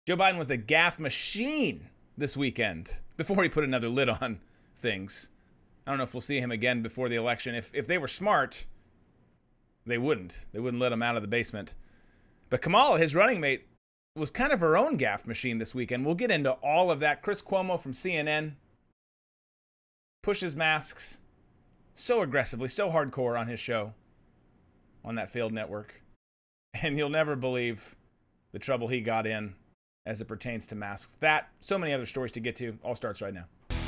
Joe Biden was the gaffe machine this weekend before he put another lid on things. I don't know if we'll see him again before the election. If they were smart, they wouldn't. They wouldn't let him out of the basement. But Kamala, his running mate, was kind of her own gaffe machine this weekend. We'll get into all of that. Chris Cuomo from CNN pushes masks so aggressively, so hardcore on his show on that failed network. And you'll never believe the trouble he got in as it pertains to masks. That, so many other stories to get to, all starts right now.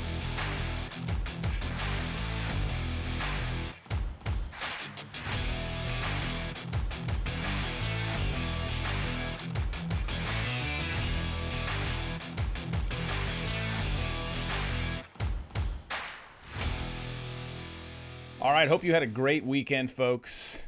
All right, hope you had a great weekend, folks.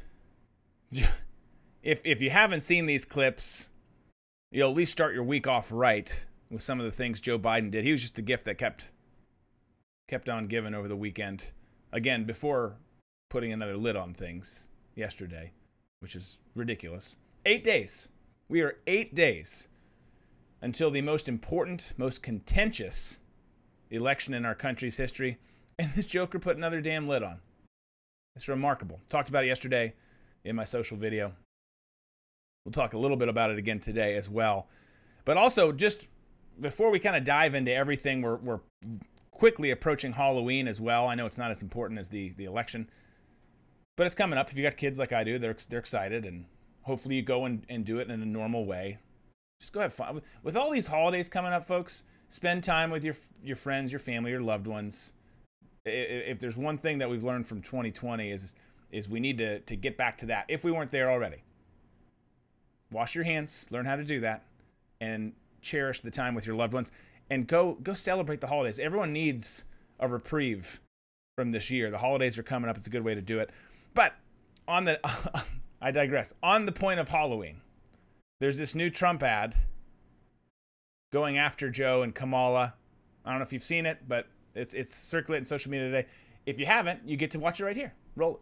If you haven't seen these clips, you'll at least start your week off right with some of the things Joe Biden did. He was just the gift that kept on giving over the weekend. Again, before putting another lid on things yesterday, which is ridiculous. 8 days. We are 8 days until the most important, most contentious election in our country's history, and this joker put another damn lid on. It's remarkable. Talked about it yesterday in my social video. We'll talk a little bit about it again today as well. But also, just before we kind of dive into everything, we're quickly approaching Halloween as well. I know it's not as important as the election, but it's coming up. If you got kids like I do, they're excited, and hopefully you go and do it in a normal way. Just go have fun. With all these holidays coming up, folks, spend time with your friends, your family, your loved ones. If there's one thing that we've learned from 2020 is we need to get back to that if we weren't there already. Wash your hands, learn how to do that, and cherish the time with your loved ones, and go celebrate the holidays. Everyone needs a reprieve from this year. The holidays are coming up. It's a good way to do it. But I digress. On the point of Halloween, there's this new Trump ad going after Joe and Kamala. I don't know if you've seen it, but it's circulating social media today. If you haven't, you get to watch it right here. Roll it.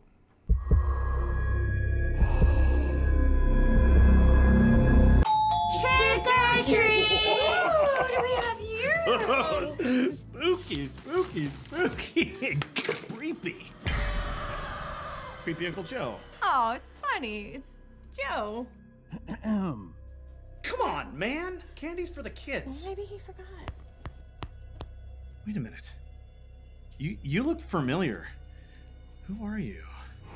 Trick or treat! What do we have here? Spooky, spooky, spooky. Creepy. It's creepy Uncle Joe. Oh, it's funny. It's Joe. Come on, man. Candy's for the kids. Maybe he forgot. Wait a minute. You look familiar. Who are you?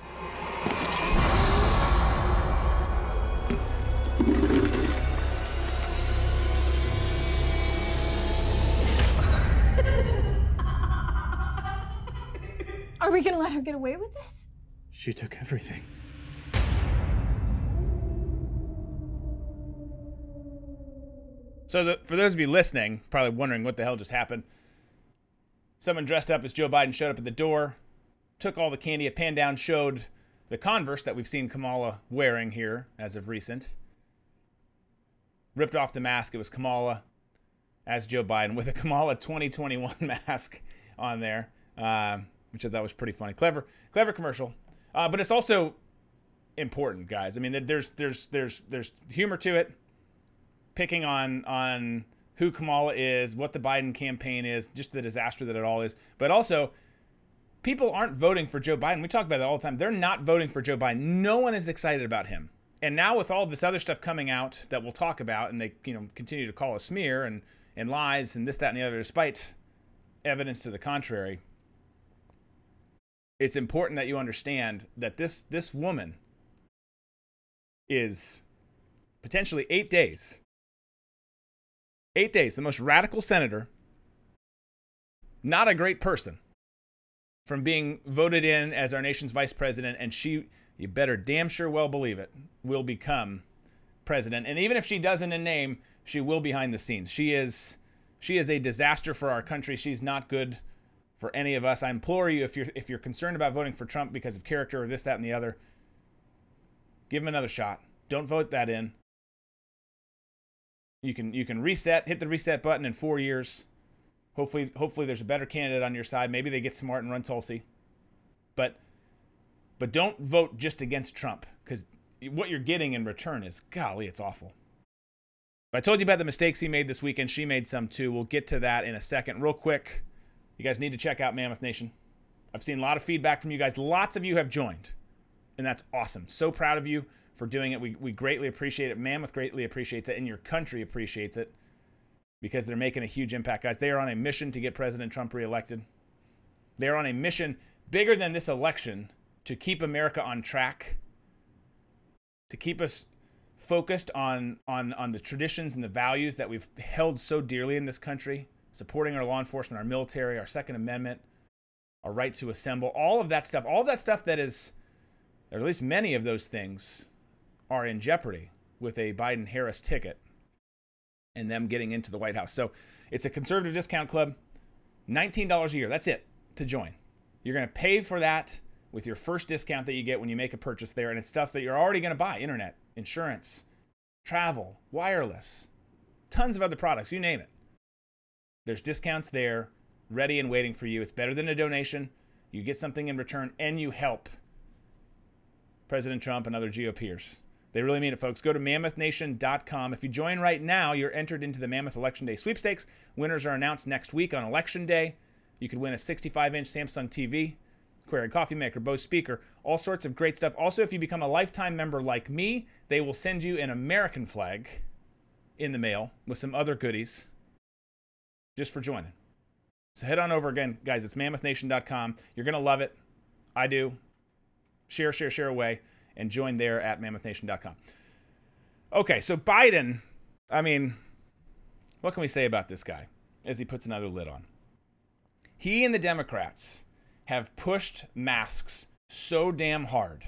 Are we gonna let her get away with this? She took everything. So for those of you listening, probably wondering what the hell just happened, someone dressed up as Joe Biden showed up at the door, took all the candy, it panned down, showed the Converse that we've seen Kamala wearing here as of recent, ripped off the mask. It was Kamala as Joe Biden with a Kamala 2021 mask on there, which I thought was pretty funny. Clever commercial. But it's also important, guys. I mean, there's humor to it, picking on who Kamala is, what the Biden campaign is, just the disaster that it all is. But also, people aren't voting for Joe Biden. We talk about that all the time. They're not voting for Joe Biden. No one is excited about him. And now with all this other stuff coming out that we'll talk about, and they continue to call a smear and lies and this, that, and the other, despite evidence to the contrary, it's important that you understand that this woman is potentially 8 days. 8 days, the most radical senator, not a great person, from being voted in as our nation's vice president, and she, you better damn sure well believe it, will become president. And even if she doesn't in name, she will behind the scenes. She is a disaster for our country. She's not good for any of us. I implore you, if you're concerned about voting for Trump because of character or this, that, and the other, give him another shot. Don't vote that in. You can reset, hit the reset button in 4 years. Hopefully there's a better candidate on your side. Maybe they get smart and run Tulsi. But don't vote just against Trump, because what you're getting in return is, golly, it's awful. But I told you about the mistakes he made this weekend. She made some too. We'll get to that in a second. Real quick, you guys need to check out Mammoth Nation. I've seen a lot of feedback from you guys. Lots of you have joined, and that's awesome. So proud of you for doing it. We greatly appreciate it. Mammoth greatly appreciates it, and your country appreciates it because they're making a huge impact, guys. They are on a mission to get President Trump reelected. They're on a mission bigger than this election to keep America on track, to keep us focused on the traditions and the values that we've held so dearly in this country, supporting our law enforcement, our military, our Second Amendment, our right to assemble, all of that stuff that is, or at least many of those things, are in jeopardy with a Biden-Harris ticket and them getting into the White House. So it's a conservative discount club, $19 a year. That's it to join. You're going to pay for that with your first discount that you get when you make a purchase there, and it's stuff that you're already going to buy: internet, insurance, travel, wireless, tons of other products, you name it. There's discounts there, ready and waiting for you. It's better than a donation. You get something in return, and you help President Trump and other GOPers. They really mean it, folks. Go to mammothnation.com. If you join right now, you're entered into the Mammoth Election Day sweepstakes. Winners are announced next week on Election Day. You could win a 65-inch Samsung TV, Query coffee maker, Bose speaker, all sorts of great stuff. Also, if you become a lifetime member like me, they will send you an American flag in the mail with some other goodies just for joining. So head on over again, guys. It's mammothnation.com. You're going to love it. I do. Share away, and join there at mammothnation.com. Okay, so Biden, I mean, what can we say about this guy as he puts another lid on? He and the Democrats have pushed masks so damn hard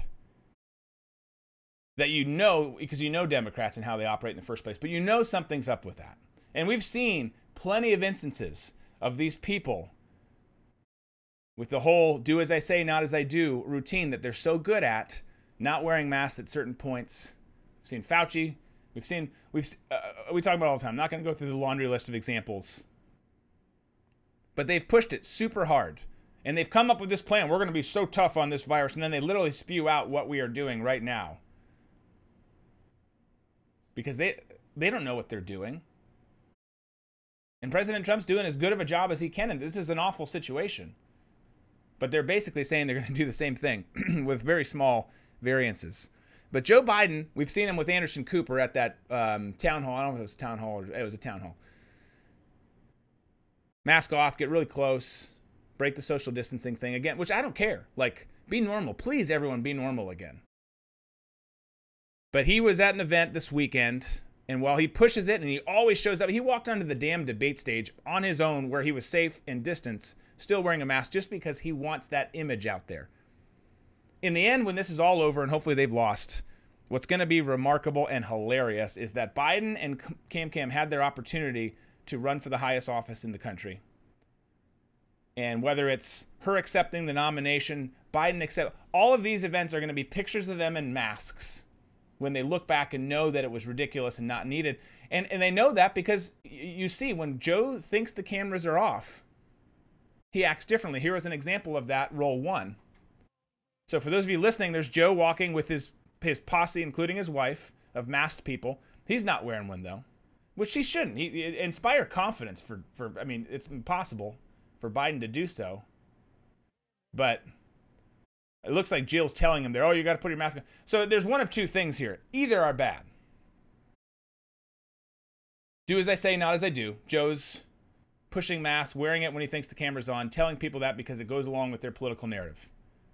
that you know, because you know Democrats and how they operate in the first place, but you know something's up with that. And we've seen plenty of instances of these people with the whole do as I say, not as I do routine that they're so good at, not wearing masks at certain points. We've seen Fauci. We talk about it all the time. I'm not going to go through the laundry list of examples. But they've pushed it super hard. And they've come up with this plan. We're going to be so tough on this virus. And then they literally spew out what we are doing right now. Because they don't know what they're doing. And President Trump's doing as good of a job as he can. And this is an awful situation. But they're basically saying they're going to do the same thing with very small variances. But Joe Biden, we've seen him with Anderson Cooper at that town hall. I don't know if it was a town hall or it was a town hall. Mask off, get really close, break the social distancing thing again, which I don't care. Like, be normal. Please, everyone, be normal again. But he was at an event this weekend, and while he pushes it, and he always shows up, he walked onto the damn debate stage on his own where he was safe and distance, still wearing a mask just because he wants that image out there. In the end, when this is all over, and hopefully they've lost, what's going to be remarkable and hilarious is that Biden and Cam had their opportunity to run for the highest office in the country. And whether it's her accepting the nomination, Biden accept, all of these events are going to be pictures of them in masks when they look back and know that it was ridiculous and not needed. And they know that because you see, when Joe thinks the cameras are off, he acts differently. Here is an example of that, roll one. So for those of you listening, there's Joe walking with his posse, including his wife, of masked people. He's not wearing one, though, which he shouldn't. He inspire confidence for I mean, it's impossible for Biden to do so. But it looks like Jill's telling him there, oh, you got to put your mask on. So there's one of two things here. Either are bad. Do as I say, not as I do. Joe's pushing masks, wearing it when he thinks the camera's on, telling people that because it goes along with their political narrative.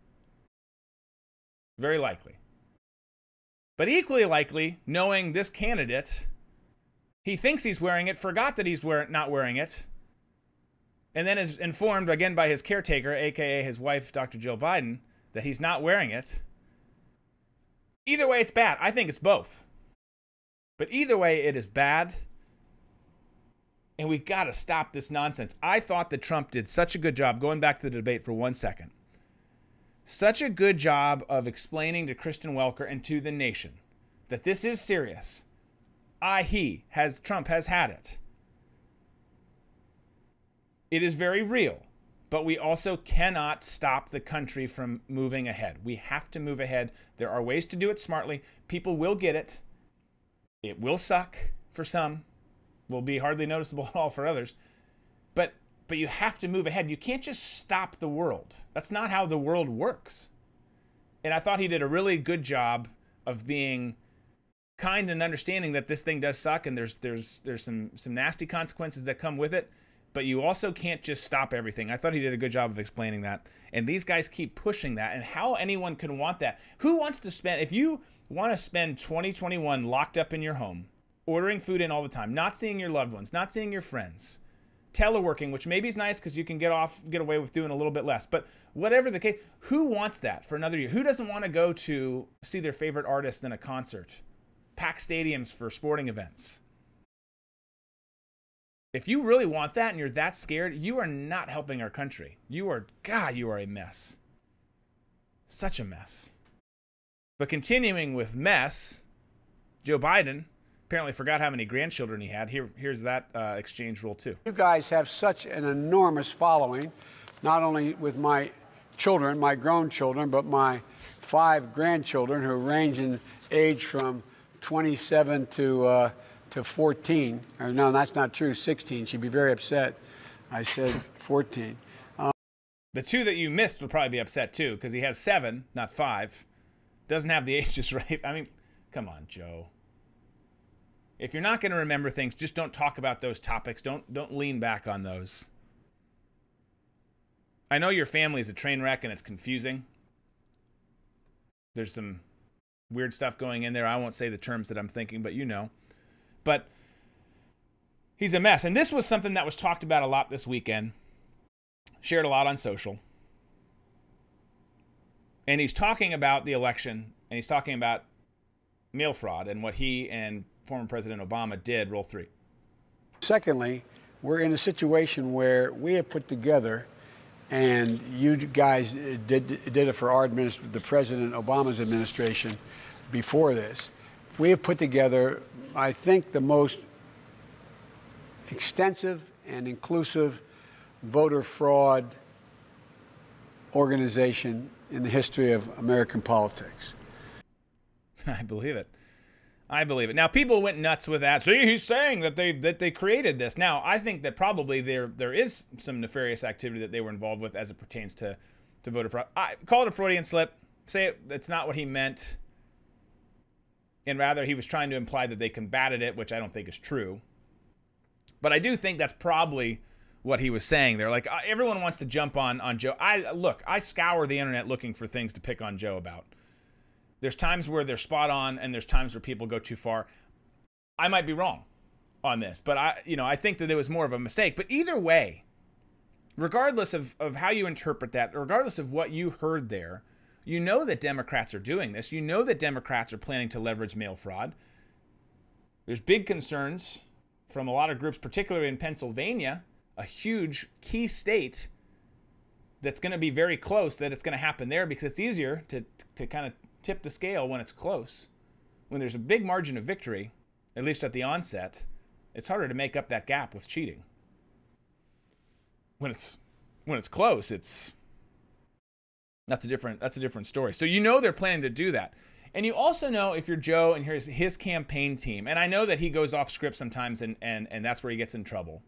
Very likely. But equally likely, knowing this candidate, he thinks he's wearing it, forgot that he's not wearing it, and then is informed again by his caretaker, a.k.a. his wife, Dr. Jill Biden, that he's not wearing it. Either way, it's bad. I think it's both. But either way, it is bad. And we got to stop this nonsense. I thought that Trump did such a good job, going back to the debate for 1 second, such a good job of explaining to Kristen Welker and to the nation that this is serious. Trump has had it. It is very real, but we also cannot stop the country from moving ahead. We have to move ahead. There are ways to do it smartly. People will get it. It will suck for some, will be hardly noticeable at all for others. But you have to move ahead. You can't just stop the world. That's not how the world works. And I thought he did a really good job of being kind and understanding that this thing does suck and there's some nasty consequences that come with it. But you also can't just stop everything. I thought he did a good job of explaining that. And these guys keep pushing that. And how anyone can want that? Who wants to spend, if you want to spend 2021 locked up in your home, ordering food in all the time, not seeing your loved ones, not seeing your friends, teleworking, which maybe is nice because you can get away with doing a little bit less. But whatever the case, who wants that for another year? Who doesn't want to go to see their favorite artist in a concert, pack stadiums for sporting events? If you really want that and you're that scared, you are not helping our country. You are a mess. Such a mess. But continuing with mess, Joe Biden apparently forgot how many grandchildren he had. Here's that exchange rule too. You guys have such an enormous following, not only with my children, my grown children, but my 5 grandchildren who range in age from 27 to 14. Or no, that's not true, 16. She'd be very upset. I said 14. The 2 that you missed would probably be upset too, because he has 7, not 5. Doesn't have the ages right. I mean, come on, Joe. If you're not going to remember things, just don't talk about those topics. Don't lean back on those. I know your family is a train wreck and it's confusing. There's some weird stuff going in there. I won't say the terms that I'm thinking, but you know. But he's a mess. And this was something that was talked about a lot this weekend. Shared a lot on social. And he's talking about the election, and he's talking about mail fraud and what he and former President Obama did, roll 3. Secondly, we're in a situation where we have put together, and you guys did it for our administration, the President Obama's administration before this. We have put together, I think, the most extensive and inclusive voter fraud organization in the history of American politics. I believe it. I believe it. Now, people went nuts with that. See, he's saying that they created this. Now, I think that probably there is some nefarious activity that they were involved with as it pertains to voter fraud. I call it a Freudian slip. Say that's not what he meant. And rather, he was trying to imply that they combated it, which I don't think is true. But I do think that's probably what he was saying there. Like, everyone wants to jump on Joe. I scour the internet looking for things to pick on Joe about. There's times where they're spot on, and there's times where people go too far. I might be wrong on this, but I think that it was more of a mistake. But either way, regardless of how you interpret that, regardless of what you heard there, you know that Democrats are doing this. You know that Democrats are planning to leverage mail fraud. There's big concerns from a lot of groups, particularly in Pennsylvania, a huge key state that's going to be very close, that it's going to happen there because it's easier to kind of tip the scale when it's close. When there's a big margin of victory, at least at the onset, it's harder to make up that gap with cheating. When it's close, that's a different story. So you know they're planning to do that. And you also know, if you're Joe and here's his campaign team, and I know that he goes off script sometimes and that's where he gets in trouble.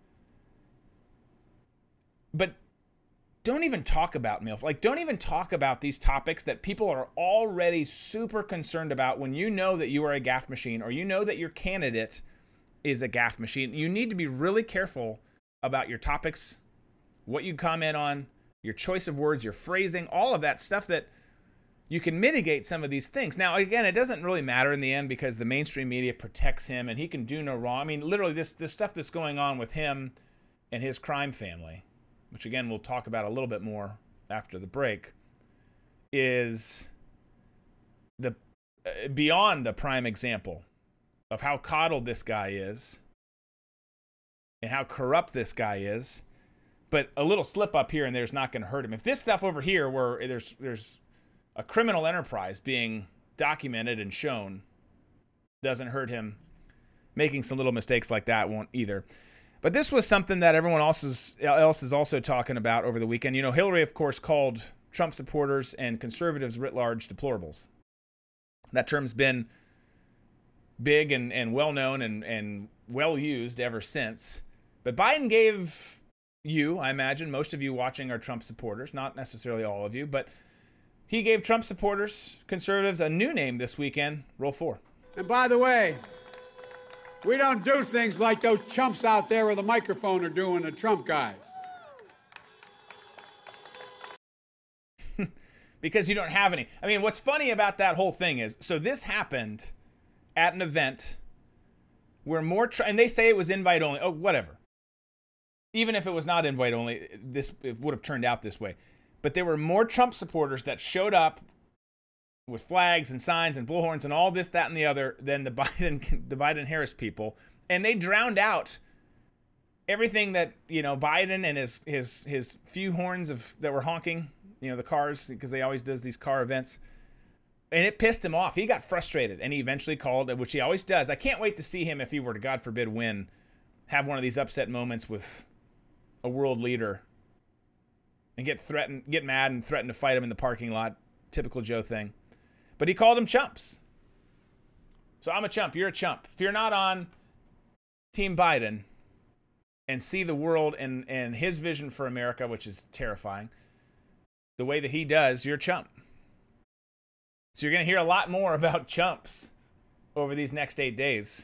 But don't even talk about mail. Like, don't even talk about these topics that people are already super concerned about when you know that you are a gaffe machine, or you know that your candidate is a gaffe machine. You need to be really careful about your topics, what you comment on, your choice of words, your phrasing, all of that stuff that you can mitigate some of these things. Now, again, it doesn't really matter in the end because the mainstream media protects him and he can do no wrong. I mean, literally this stuff that's going on with him and his crime family, which again we'll talk about a little bit more after the break, is the beyond a prime example of how coddled this guy is and how corrupt this guy is. But a little slip up here and there's not going to hurt him. If this stuff over here, where there's a criminal enterprise being documented and shown, doesn't hurt him, making some little mistakes like that won't either. But this was something that everyone else is also talking about over the weekend. You know, Hillary, of course, called Trump supporters and conservatives writ large deplorables. That term's been big and well-known and well-used ever since. But Biden gave you, I imagine, most of you watching are Trump supporters, not necessarily all of you, but he gave Trump supporters, conservatives, a new name this weekend. Roll 4. And by the way, we don't do things like those chumps out there with a microphone are doing, the Trump guys. Because you don't have any. I mean, what's funny about that whole thing is, so this happened at an event where and they say it was invite only. Oh, whatever. Even if it was not invite only, it would have turned out this way. But there were more Trump supporters that showed up with flags and signs and bullhorns and all this, that, and the other than the Biden-Harris people. And they drowned out everything that, Biden and his few horns that were honking, the cars, because they always does these car events. And it pissed him off. He got frustrated, and he eventually called, which he always does. I can't wait to see him, if he were to, God forbid, win, have one of these upset moments with a world leader and get mad and threaten to fight him in the parking lot. Typical Joe thing. But he called them chumps. So I'm a chump. You're a chump. If you're not on Team Biden and see the world and his vision for America, which is terrifying, the way that he does, you're a chump. So you're going to hear a lot more about chumps over these next 8 days.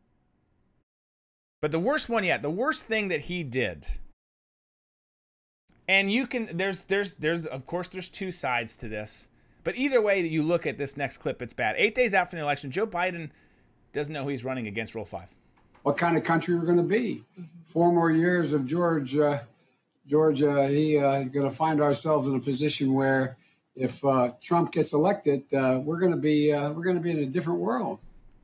But the worst one yet, the worst thing that he did, and there's of course there's two sides to this, but either way that you look at this next clip, it's bad. 8 days out from the election, Joe Biden doesn't know who he's running against. Roll 5. What kind of country we're going to be? 4 more years of Georgia, he's going to find ourselves in a position where if Trump gets elected, we're going to be in a different world.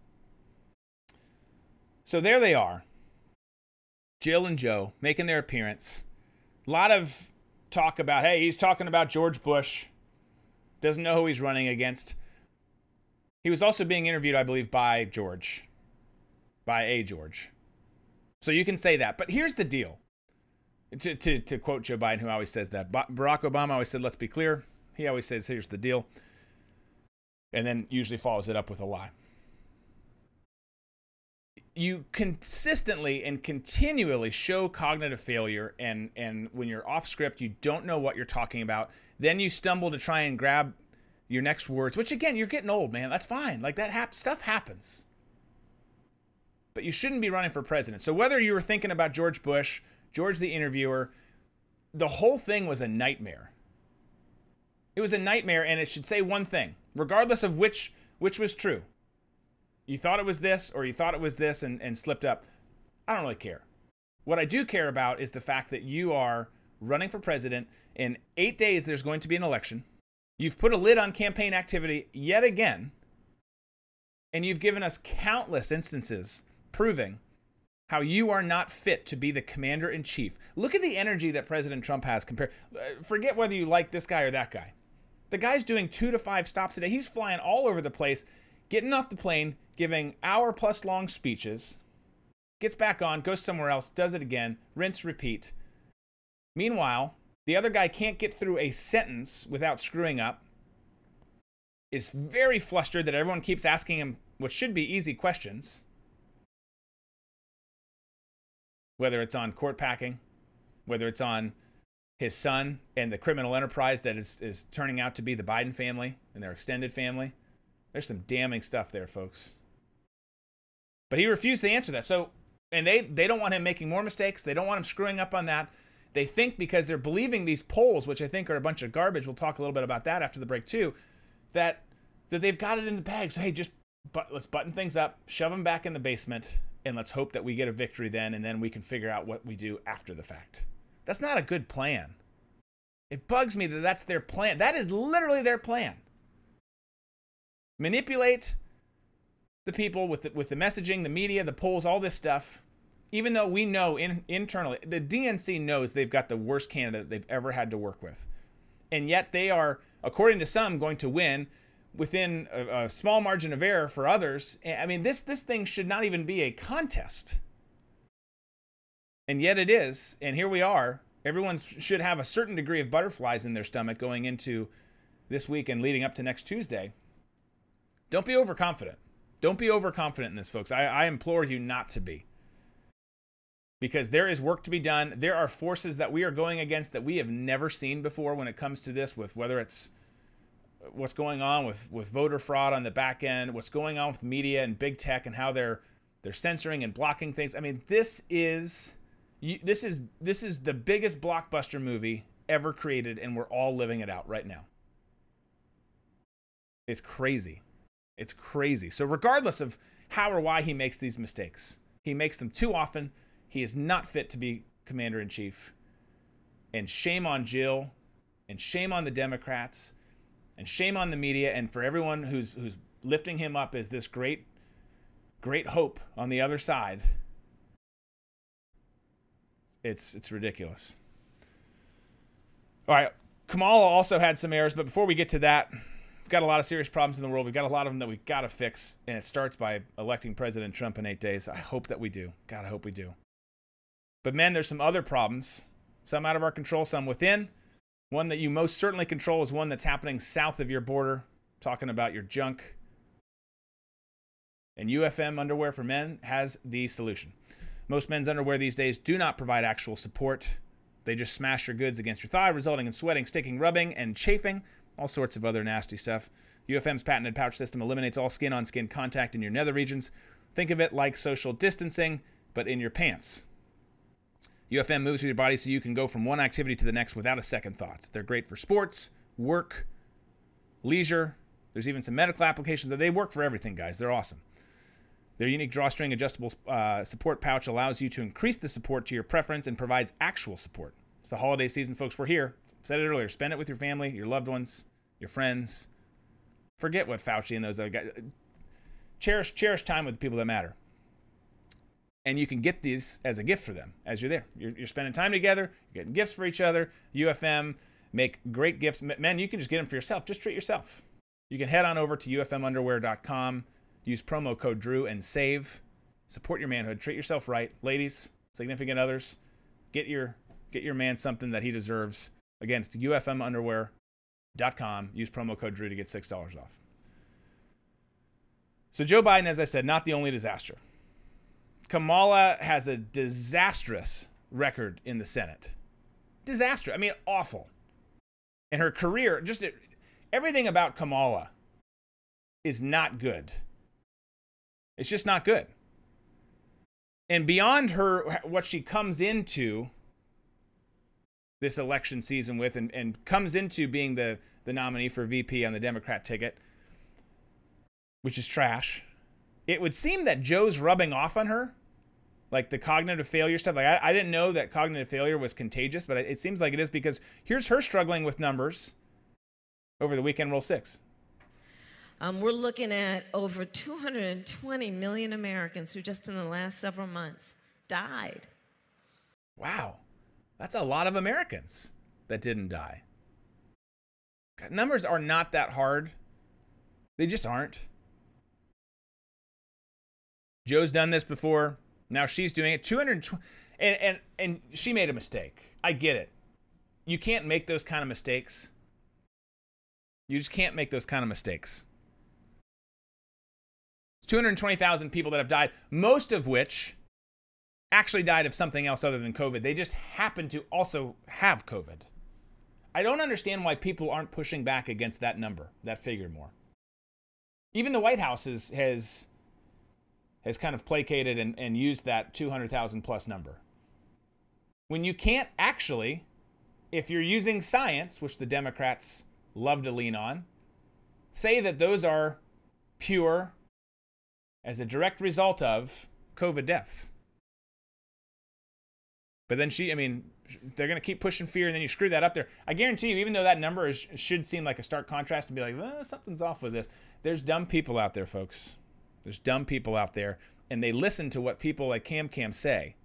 So there they are, Jill and Joe making their appearance. A lot of talk about, hey, he's talking about George Bush. Doesn't know who he's running against. He was also being interviewed, I believe, by a George. So you can say that. But here's the deal. To quote Joe Biden, who always says that. Barack Obama always said, let's be clear. He always says, here's the deal. And then usually follows it up with a lie. You consistently and continually show cognitive failure, and when you're off script, you don't know what you're talking about. Then you stumble to try and grab your next words, which again, you're getting old, man. That's fine. Like that stuff happens. But you shouldn't be running for president. So whether you were thinking about George Bush, George the interviewer, the whole thing was a nightmare. It was a nightmare, and it should say one thing, regardless of which was true. You thought it was this, or you thought it was this and slipped up. I don't really care. What I do care about is the fact that you are running for president. In 8 days, there's going to be an election. You've put a lid on campaign activity yet again, and you've given us countless instances proving how you are not fit to be the commander-in-chief. Look at the energy that President Trump has compared. Forget whether you like this guy or that guy. The guy's doing 2 to 5 stops a day. He's flying all over the place, getting off the plane, giving hour-plus long speeches, gets back on, goes somewhere else, does it again, rinse, repeat. Meanwhile, the other guy can't get through a sentence without screwing up, is very flustered that everyone keeps asking him what should be easy questions, whether it's on court packing, whether it's on his son and the criminal enterprise that is turning out to be the Biden family and their extended family. There's some damning stuff there, folks. But he refused to answer that. So, and they don't want him making more mistakes. They don't want him screwing up on that. They think because they're believing these polls, which I think are a bunch of garbage, we'll talk a little bit about that after the break too, that they've got it in the bag. So, hey, let's button things up, shove them back in the basement, and let's hope that we get a victory then, and then we can figure out what we do after the fact. That's not a good plan. It bugs me that that's their plan. That is literally their plan. Manipulate the people with the messaging, the media, the polls, all this stuff. Even though we know internally, the DNC knows they've got the worst candidate they've ever had to work with. And yet they are, according to some, going to win within a small margin of error for others. I mean, this thing should not even be a contest. And yet it is. And here we are. Everyone should have a certain degree of butterflies in their stomach going into this week and leading up to next Tuesday. Don't be overconfident. Don't be overconfident in this, folks. I implore you not to be. Because there is work to be done. There are forces that we are going against that we have never seen before when it comes to this, with whether it's what's going on with voter fraud on the back end, what's going on with media and big tech and how they're censoring and blocking things. I mean, this is the biggest blockbuster movie ever created, and we're all living it out right now. It's crazy. It's crazy. So regardless of how or why he makes these mistakes, he makes them too often. He is not fit to be commander-in-chief. And shame on Jill, and shame on the Democrats, and shame on the media, and for everyone who's lifting him up as this great hope on the other side. It's ridiculous. All right, Kamala also had some errors, but before we get to that, we've got a lot of serious problems in the world. We've got a lot of them that we've got to fix, and it starts by electing President Trump in 8 days. I hope that we do. God, I hope we do. But man, there's some other problems, some out of our control, some within. One that you most certainly control is one that's happening south of your border, talking about your junk. And UFM Underwear for Men has the solution. Most men's underwear these days do not provide actual support. They just smash your goods against your thigh, resulting in sweating, sticking, rubbing, and chafing. All sorts of other nasty stuff. UFM's patented pouch system eliminates all skin-on-skin contact in your nether regions. Think of it like social distancing, but in your pants. UFM moves with your body so you can go from one activity to the next without a second thought. They're great for sports, work, leisure. There's even some medical applications. They work for everything, guys. They're awesome. Their unique drawstring adjustable support pouch allows you to increase the support to your preference and provides actual support. It's the holiday season, folks. We're here. Said it earlier. Spend it with your family, your loved ones, your friends. Forget what Fauci and those other guys. Cherish time with the people that matter. And you can get these as a gift for them as you're there. You're spending time together. You're getting gifts for each other. UFM make great gifts. Men, you can just get them for yourself. Just treat yourself. You can head on over to ufmunderwear.com. Use promo code Drew and save. Support your manhood. Treat yourself right. Ladies, significant others, get your man something that he deserves. Again, it's ufmunderwear.com. Use promo code Drew to get $6 off. So Joe Biden, as I said, not the only disaster. Kamala has a disastrous record in the Senate. Disastrous. I mean, awful. And her career, just everything about Kamala is not good. It's just not good. And beyond her, what she comes into this election season with and comes into being the nominee for VP on the Democrat ticket, which is trash, it would seem that Joe's rubbing off on her, like the cognitive failure stuff. Like I didn't know that cognitive failure was contagious, but it seems like it is, because here's her struggling with numbers over the weekend, roll 6. We're looking at over 220 million Americans who just in the last several months died. Wow. That's a lot of Americans that didn't die. God, numbers are not that hard. They just aren't. Joe's done this before. Now she's doing it. 220, and she made a mistake. I get it. You can't make those kind of mistakes. You just can't make those kind of mistakes. 220,000 people that have died, most of which actually died of something else other than COVID. They just happen to also have COVID. I don't understand why people aren't pushing back against that number, that figure more. Even the White House has kind of placated and used that 200,000 plus number. When you can't actually, if you're using science, which the Democrats love to lean on, say that those are pure as a direct result of COVID deaths. But then they're going to keep pushing fear, and then you screw that up there. I guarantee you, even though that number should seem like a stark contrast and be like, well, something's off with this, there's dumb people out there, folks. There's dumb people out there, and they listen to what people like Cam say.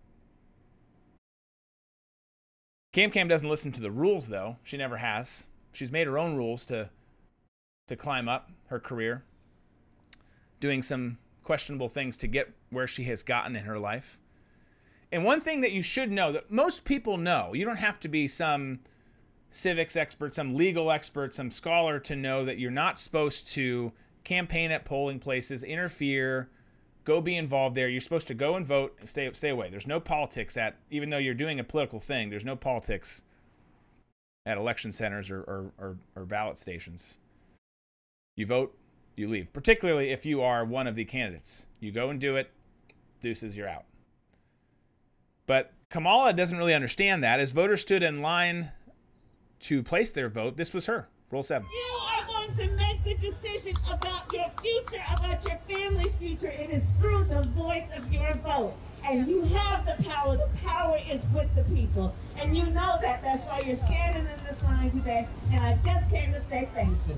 Cam doesn't listen to the rules, though. She never has. She's made her own rules to climb up her career, doing some questionable things to get where she has gotten in her life. And one thing that you should know, that most people know, you don't have to be some civics expert, some legal expert, some scholar to know that you're not supposed to campaign at polling places, interfere, go be involved there. You're supposed to go and vote and stay away. There's no politics even though you're doing a political thing, there's no politics at election centers or ballot stations. You vote, you leave. Particularly if you are one of the candidates. You go and do it, deuces, you're out. But Kamala doesn't really understand that. As voters stood in line to place their vote, this was her. Roll 7. You are going to make the decision about your future, about your family's future. It is through the voice of your vote. And you have the power. The power is with the people. And you know that. That's why you're standing in this line today. And I just came to say thank you.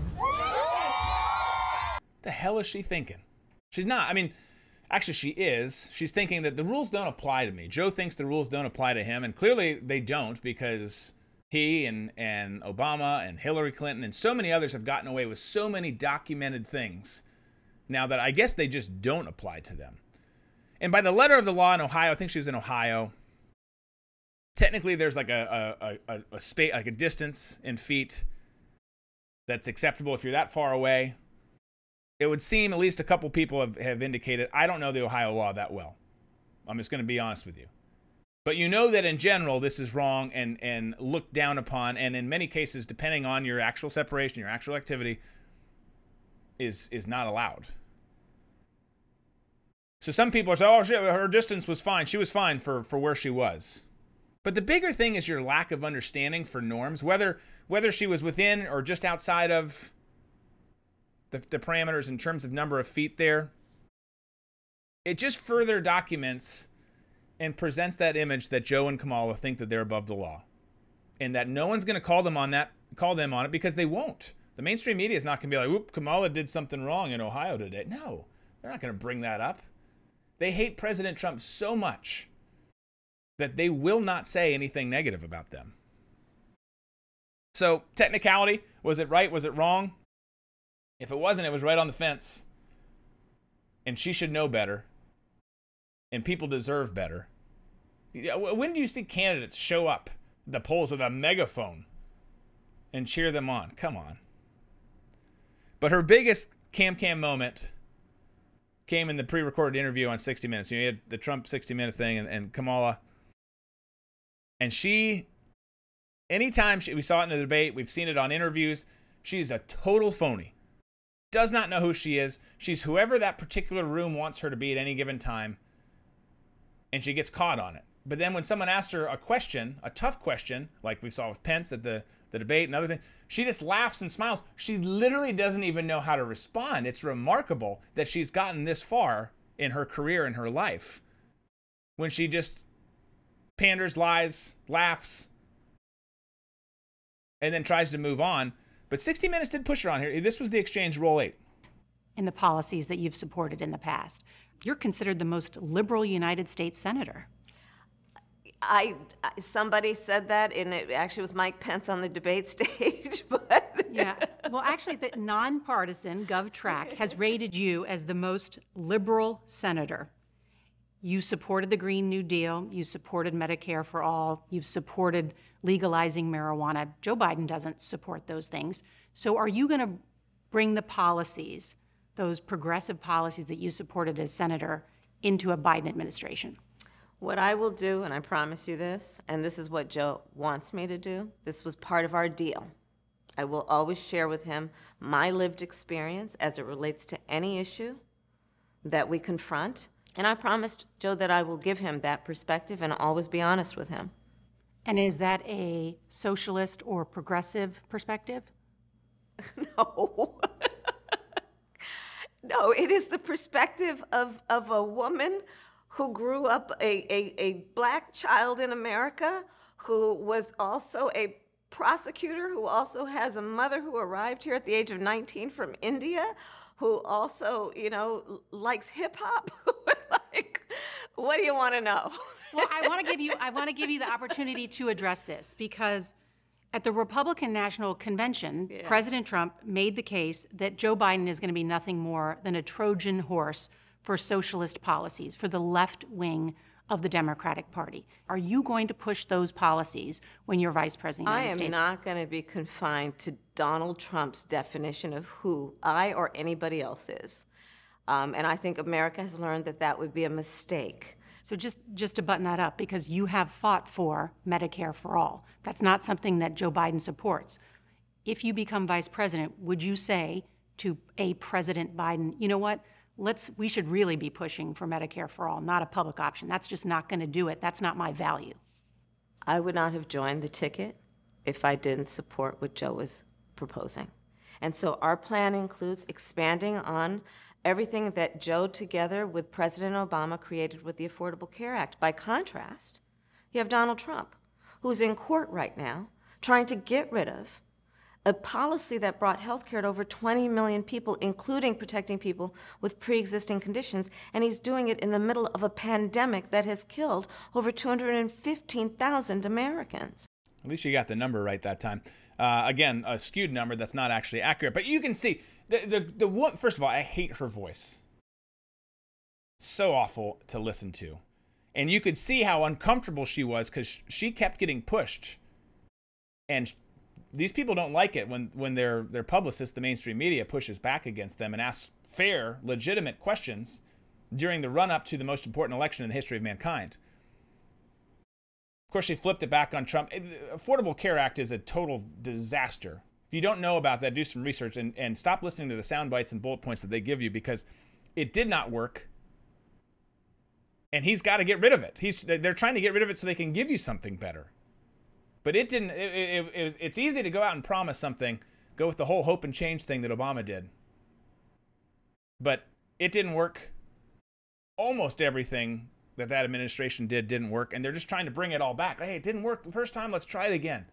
The hell is she thinking? She's not. I mean, actually she is. She's thinking that the rules don't apply to me. Joe thinks the rules don't apply to him. And clearly they don't, because he and Obama and Hillary Clinton and so many others have gotten away with so many documented things now that I guess they just don't apply to them. And by the letter of the law in Ohio, I think she was in Ohio, technically there's like a space, like a distance in feet that's acceptable if you're that far away. It would seem at least a couple people have indicated, I don't know the Ohio law that well. I'm just going to be honest with you. But you know that in general, this is wrong and looked down upon, and in many cases, depending on your actual separation, your actual activity, is not allowed. So some people are saying, oh, shit, her distance was fine. She was fine for where she was. But the bigger thing is your lack of understanding for norms, whether she was within or just outside of the parameters in terms of number of feet there. It just further documents and presents that image that Joe and Kamala think that they're above the law, and that no one's going to call them on it, because they won't. The mainstream media is not going to be like, "Oop, Kamala did something wrong in Ohio today." No, they're not going to bring that up. They hate President Trump so much that they will not say anything negative about them. So, technicality, was it right? Was it wrong? If it wasn't, it was right on the fence. And she should know better. And people deserve better. When do you see candidates show up at the polls with a megaphone and cheer them on? Come on. But her biggest cam moment came in the pre-recorded interview on 60 Minutes. You had the Trump 60-minute thing and Kamala. And she, anytime we saw it in the debate, we've seen it on interviews, she's a total phony. Does not know who she is. She's whoever that particular room wants her to be at any given time. And she gets caught on it. But then when someone asks her a question, a tough question, like we saw with Pence at the debate and other things, she just laughs and smiles. She literally doesn't even know how to respond. It's remarkable that she's gotten this far in her career, in her life, when she just panders, lies, laughs, and then tries to move on. But 60 Minutes did push her on here. This was the exchange, roll 8. In the policies that you've supported in the past, you're considered the most liberal United States senator. Somebody said that, and it actually was Mike Pence on the debate stage. But yeah, well, actually, the nonpartisan GovTrack has rated you as the most liberal senator. You supported the Green New Deal. You supported Medicare for all. You've supported legalizing marijuana. Joe Biden doesn't support those things. So are you going to bring the policies, those progressive policies that you supported as senator, into a Biden administration? what I will do, and I promise you this, and this is what Joe wants me to do, this was part of our deal. I will always share with him my lived experience as it relates to any issue that we confront. And I promised Joe that I will give him that perspective and always be honest with him. And is that a socialist or progressive perspective? No. No, it is the perspective of a woman who grew up a black child in America, who was also a prosecutor, who also has a mother who arrived here at the age of 19 from India, who also, you know, likes hip hop. Like, what do you want to know? Well, I want to give you the opportunity to address this, because at the Republican National Convention, President Trump made the case that Joe Biden is going to be nothing more than a Trojan horse for socialist policies, for the left wing of the Democratic Party. Are you going to push those policies when you're vice president of the United States? I am not going to be confined to Donald Trump's definition of who I or anybody else is. And I think America has learned that that would be a mistake. So just to button that up, because you have fought for Medicare for all. That's not something that Joe Biden supports. If you become vice president, would you say to a President Biden, you know what, we should really be pushing for Medicare for all, not a public option. That's just not going to do it. That's not my value. I would not have joined the ticket if I didn't support what Joe was proposing. And so our plan includes expanding on everything that Joe, together with President Obama, created with the Affordable Care Act. By contrast, you have Donald Trump, who's in court right now trying to get rid of a policy that brought health care to over 20 million people, including protecting people with pre-existing conditions, and he's doing it in the middle of a pandemic that has killed over 215,000 Americans. At least you got the number right that time. Again, a skewed number that's not actually accurate, but you can see the one. First of all, I hate her voice. So awful to listen to, and you could see how uncomfortable she was because she kept getting pushed, and these people don't like it when their publicist, the mainstream media, pushes back against them and asks fair, legitimate questions during the run-up to the most important election in the history of mankind. Of course, she flipped it back on Trump. Affordable Care Act is a total disaster. If you don't know about that, do some research and stop listening to the sound bites and bullet points that they give you, because it did not work. And he's got to get rid of it. They're trying to get rid of it so they can give you something better. But it didn't. It's easy to go out and promise something, go with the whole hope and change thing that Obama did. But it didn't work. Almost everything that administration didn't work, and they're just trying to bring it all back. Hey, it didn't work the first time, let's try it again.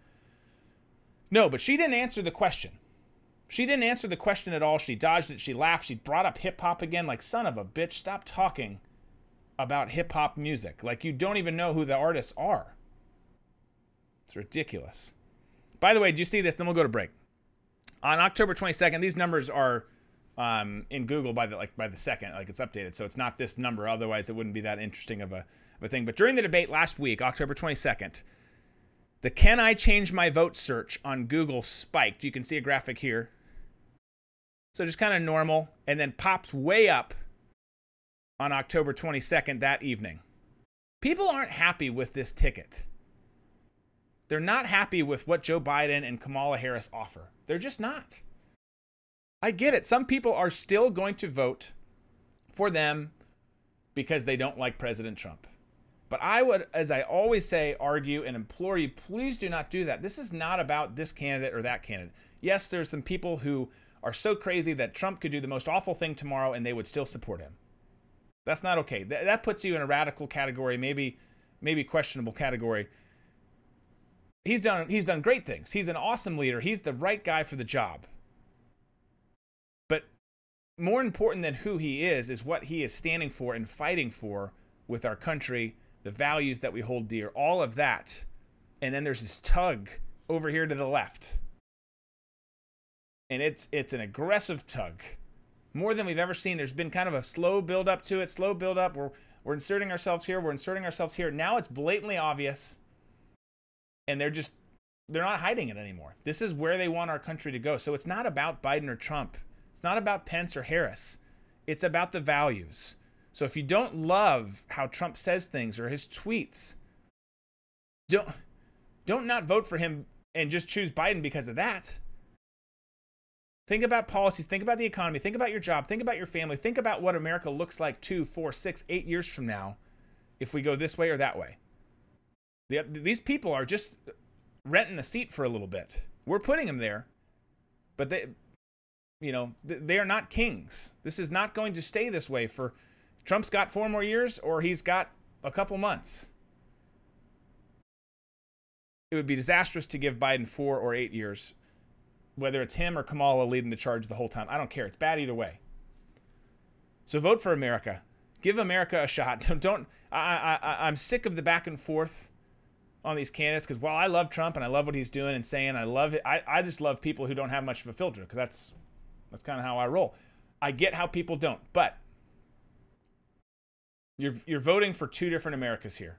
No, but she didn't answer the question. She didn't answer the question at all. She dodged it, she laughed, she brought up hip-hop again, like, son of a bitch, stop talking about hip-hop music. Like, you don't even know who the artists are. It's ridiculous. By the way, do you see this? Then we'll go to break. On October 22nd, these numbers are in Google by the second, like it's updated. So it's not this number. Otherwise, it wouldn't be that interesting of a thing. But during the debate last week, October 22nd, the "Can I Change My Vote" search on Google spiked. You can see a graphic here. So just kind of normal, and then pops way up on October 22nd that evening. People aren't happy with this ticket. They're not happy with what Joe Biden and Kamala Harris offer. They're just not. I get it. Some people are still going to vote for them because they don't like President Trump. But I would, as I always say, argue and implore you, please do not do that. This is not about this candidate or that candidate. Yes, there's some people who are so crazy that Trump could do the most awful thing tomorrow and they would still support him. That's not okay. That puts you in a radical category, maybe questionable category. He's done great things. He's an awesome leader. He's the right guy for the job. But more important than who he is what he is standing for and fighting for with our country, the values that we hold dear, all of that. And then there's this tug over here to the left. And it's an aggressive tug. More than we've ever seen. There's been kind of a slow build up to it, slow build up. We're inserting ourselves here, we're inserting ourselves here. Now it's blatantly obvious. And they're not hiding it anymore. This is where they want our country to go. So it's not about Biden or Trump. It's not about Pence or Harris. It's about the values. So if you don't love how Trump says things or his tweets, don't not vote for him and just choose Biden because of that. Think about policies. Think about the economy. Think about your job. Think about your family. Think about what America looks like 2, 4, 6, 8 years from now if we go this way or that way. These people are just renting a seat for a little bit. We're putting them there, but they are not kings. This is not going to stay this way for Trump's got 4 more years or he's got a couple months. It would be disastrous to give Biden 4 or 8 years, whether it's him or Kamala leading the charge the whole time. I don't care. It's bad either way. So vote for America. Give America a shot. I'm sick of the back and forth on these candidates because while I love Trump and I love what he's doing and saying, I love it. I just love people who don't have much of a filter because that's kind of how I roll. I get how people don't, but You're voting for two different Americas here.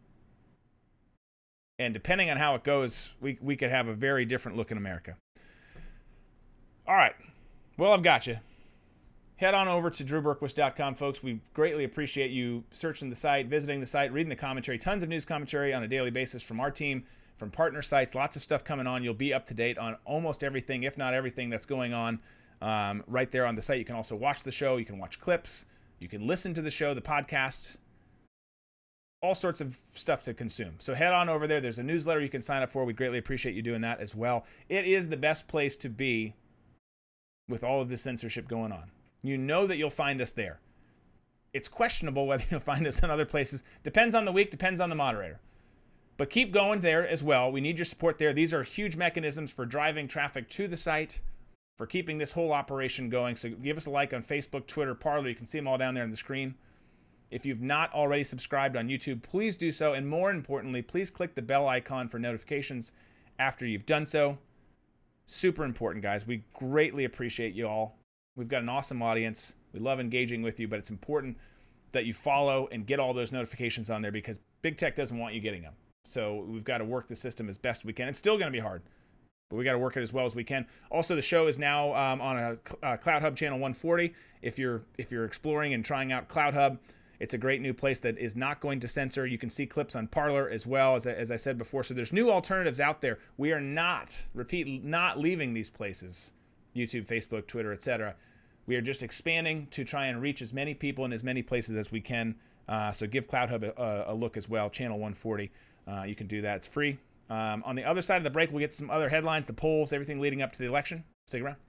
And depending on how it goes, we could have a very different look in America. All right. Well, I've got you. Head on over to drewberquist.com, folks. We greatly appreciate you searching the site, visiting the site, reading the commentary. Tons of news commentary on a daily basis from our team, from partner sites. Lots of stuff coming on. You'll be up to date on almost everything, if not everything, that's going on right there on the site. You can also watch the show. You can watch clips. You can listen to the show, the podcast. All sorts of stuff to consume. So head on over there. There's a newsletter you can sign up for. We greatly appreciate you doing that as well. It is the best place to be with all of this censorship going on. You know that you'll find us there. It's questionable whether you'll find us in other places. Depends on the week, depends on the moderator. But keep going there as well. We need your support there. These are huge mechanisms for driving traffic to the site, for keeping this whole operation going. So give us a like on Facebook, Twitter, Parler. You can see them all down there on the screen. If you've not already subscribed on YouTube, please do so. And more importantly, please click the bell icon for notifications after you've done so. Super important, guys. We greatly appreciate you all. We've got an awesome audience. We love engaging with you, but it's important that you follow and get all those notifications on there because big tech doesn't want you getting them. So we've got to work the system as best we can. It's still going to be hard, but we got to work it as well as we can. Also, the show is now on a Cloud Hub channel 140. If you're exploring and trying out Cloud Hub, it's a great new place that is not going to censor. You can see clips on Parler as well, as I said before. So there's new alternatives out there. We are not leaving these places, YouTube, Facebook, Twitter, etc. We are just expanding to try and reach as many people in as many places as we can. So give Cloud Hub a look as well, channel 140. You can do that. It's free. On the other side of the break, we'll get some other headlines, the polls, everything leading up to the election. Stick around.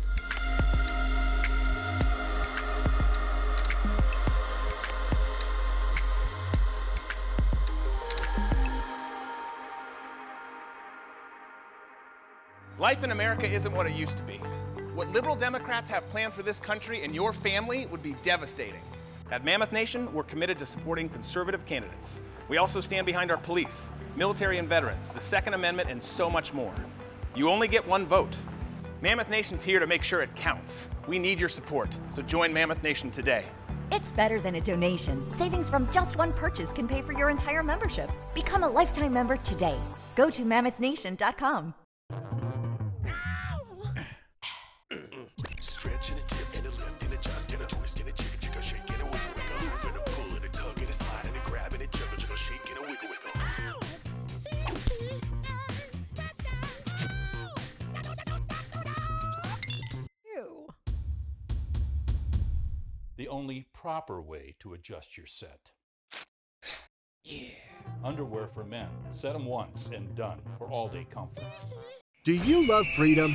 Life in America isn't what it used to be. What liberal Democrats have planned for this country and your family would be devastating. At Mammoth Nation, we're committed to supporting conservative candidates. We also stand behind our police, military and veterans, the Second Amendment, and so much more. You only get one vote. Mammoth Nation's here to make sure it counts. We need your support, so join Mammoth Nation today. It's better than a donation. Savings from just one purchase can pay for your entire membership. Become a lifetime member today. Go to mammothnation.com. Stretch and a dip and a lift and a just and a twist and a jiggle jiggle shake and a wiggle wiggle. Move and a pull and a tug and a slide and a grab and a jiggle jiggle shake and a wiggle wiggle. Ew. The only proper way to adjust your set. Yeah. Underwear for men. Set them once and done for all-day comfort. Do you love freedom?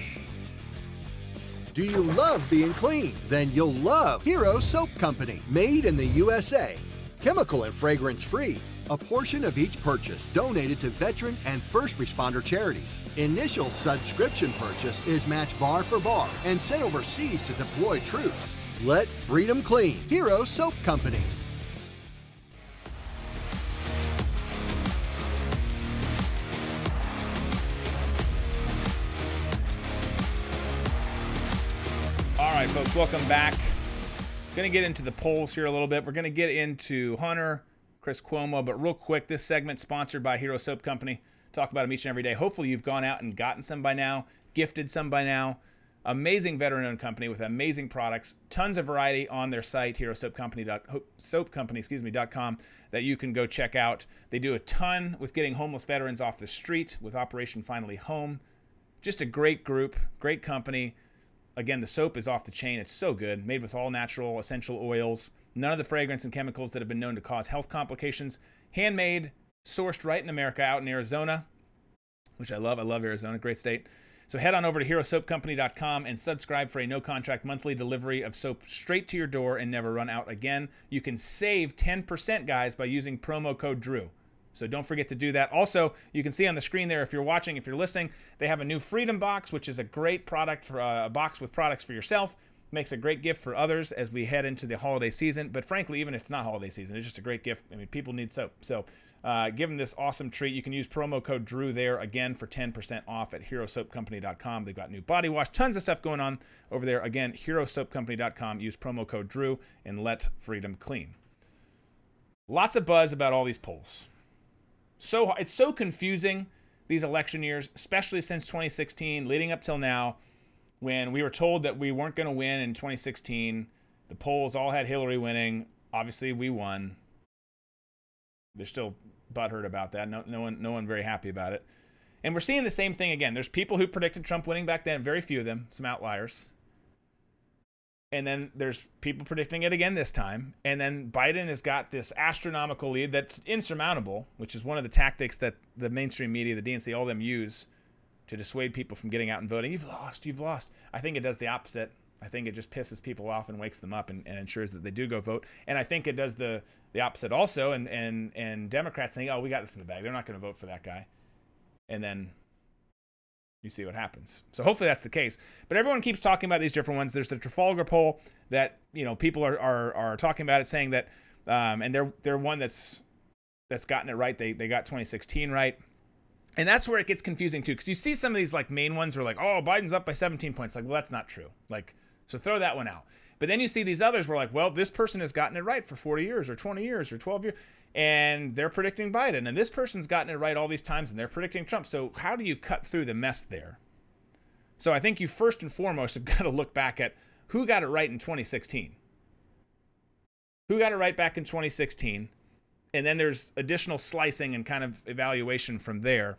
Do you love being clean? Then you'll love Hero Soap Company, made in the USA. Chemical and fragrance free. A portion of each purchase donated to veteran and first responder charities. Initial subscription purchase is matched bar for bar and sent overseas to deploy troops. Let freedom clean. Hero Soap Company. All right, folks, welcome back. Going to get into the polls here a little bit. We're going to get into Hunter, Chris Cuomo, but real quick, this segment sponsored by Hero Soap Company. Talk about them each and every day. Hopefully you've gone out and gotten some by now, gifted some by now. Amazing veteran-owned company with amazing products. Tons of variety on their site, soapcompany.com, that you can go check out. They do a ton with getting homeless veterans off the street with Operation Finally Home. Just a great group, great company. Again, the soap is off the chain. It's so good. Made with all natural essential oils. None of the fragrance and chemicals that have been known to cause health complications. Handmade, sourced right in America, out in Arizona, which I love. I love Arizona. Great state. So head on over to herosoapcompany.com and subscribe for a no-contract monthly delivery of soap straight to your door and never run out again. You can save 10%, guys, by using promo code DREW. So don't forget to do that. Also, you can see on the screen there, if you're watching, if you're listening, they have a new Freedom Box, which is a great product for a box with products for yourself. Makes a great gift for others as we head into the holiday season. But frankly, even if it's not holiday season, it's just a great gift. I mean, people need soap. So give them this awesome treat. You can use promo code DREW there, again, for 10% off at herosoapcompany.com. They've got new body wash, tons of stuff going on over there. Again, herosoapcompany.com. Use promo code DREW and let freedom clean. Lots of buzz about all these polls. So it's so confusing, these election years, especially since 2016, leading up till now, when we were told that we weren't going to win in 2016. The polls all had Hillary winning. Obviously, we won. They're still butthurt about that. No one very happy about it. And we're seeing the same thing again. There's people who predicted Trump winning back then, very few of them, some outliers. And then there's people predicting it again this time. And then Biden has got this astronomical lead that's insurmountable, which is one of the tactics that the mainstream media, the DNC, all of them use to dissuade people from getting out and voting. You've lost. I think it does the opposite. I think it just pisses people off and wakes them up and ensures that they do go vote. And I think it does the opposite also. And Democrats think, oh, we got this in the bag. They're not going to vote for that guy. And then you see what happens. So hopefully that's the case. But everyone keeps talking about these different ones. There's the Trafalgar poll that, you know, people are talking about it, saying that, and they're one that's gotten it right. They got 2016 right. And that's where it gets confusing too, because you see some of these like main ones where like, oh, Biden's up by 17 points. Like, well, that's not true. Like, so throw that one out. But then you see these others where like, well, this person has gotten it right for 40 years or 20 years or 12 years. And they're predicting Biden. And this person's gotten it right all these times, and they're predicting Trump. So how do you cut through the mess there? So I think you first and foremost have got to look back at who got it right in 2016. Who got it right back in 2016? And then there's additional slicing and kind of evaluation from there.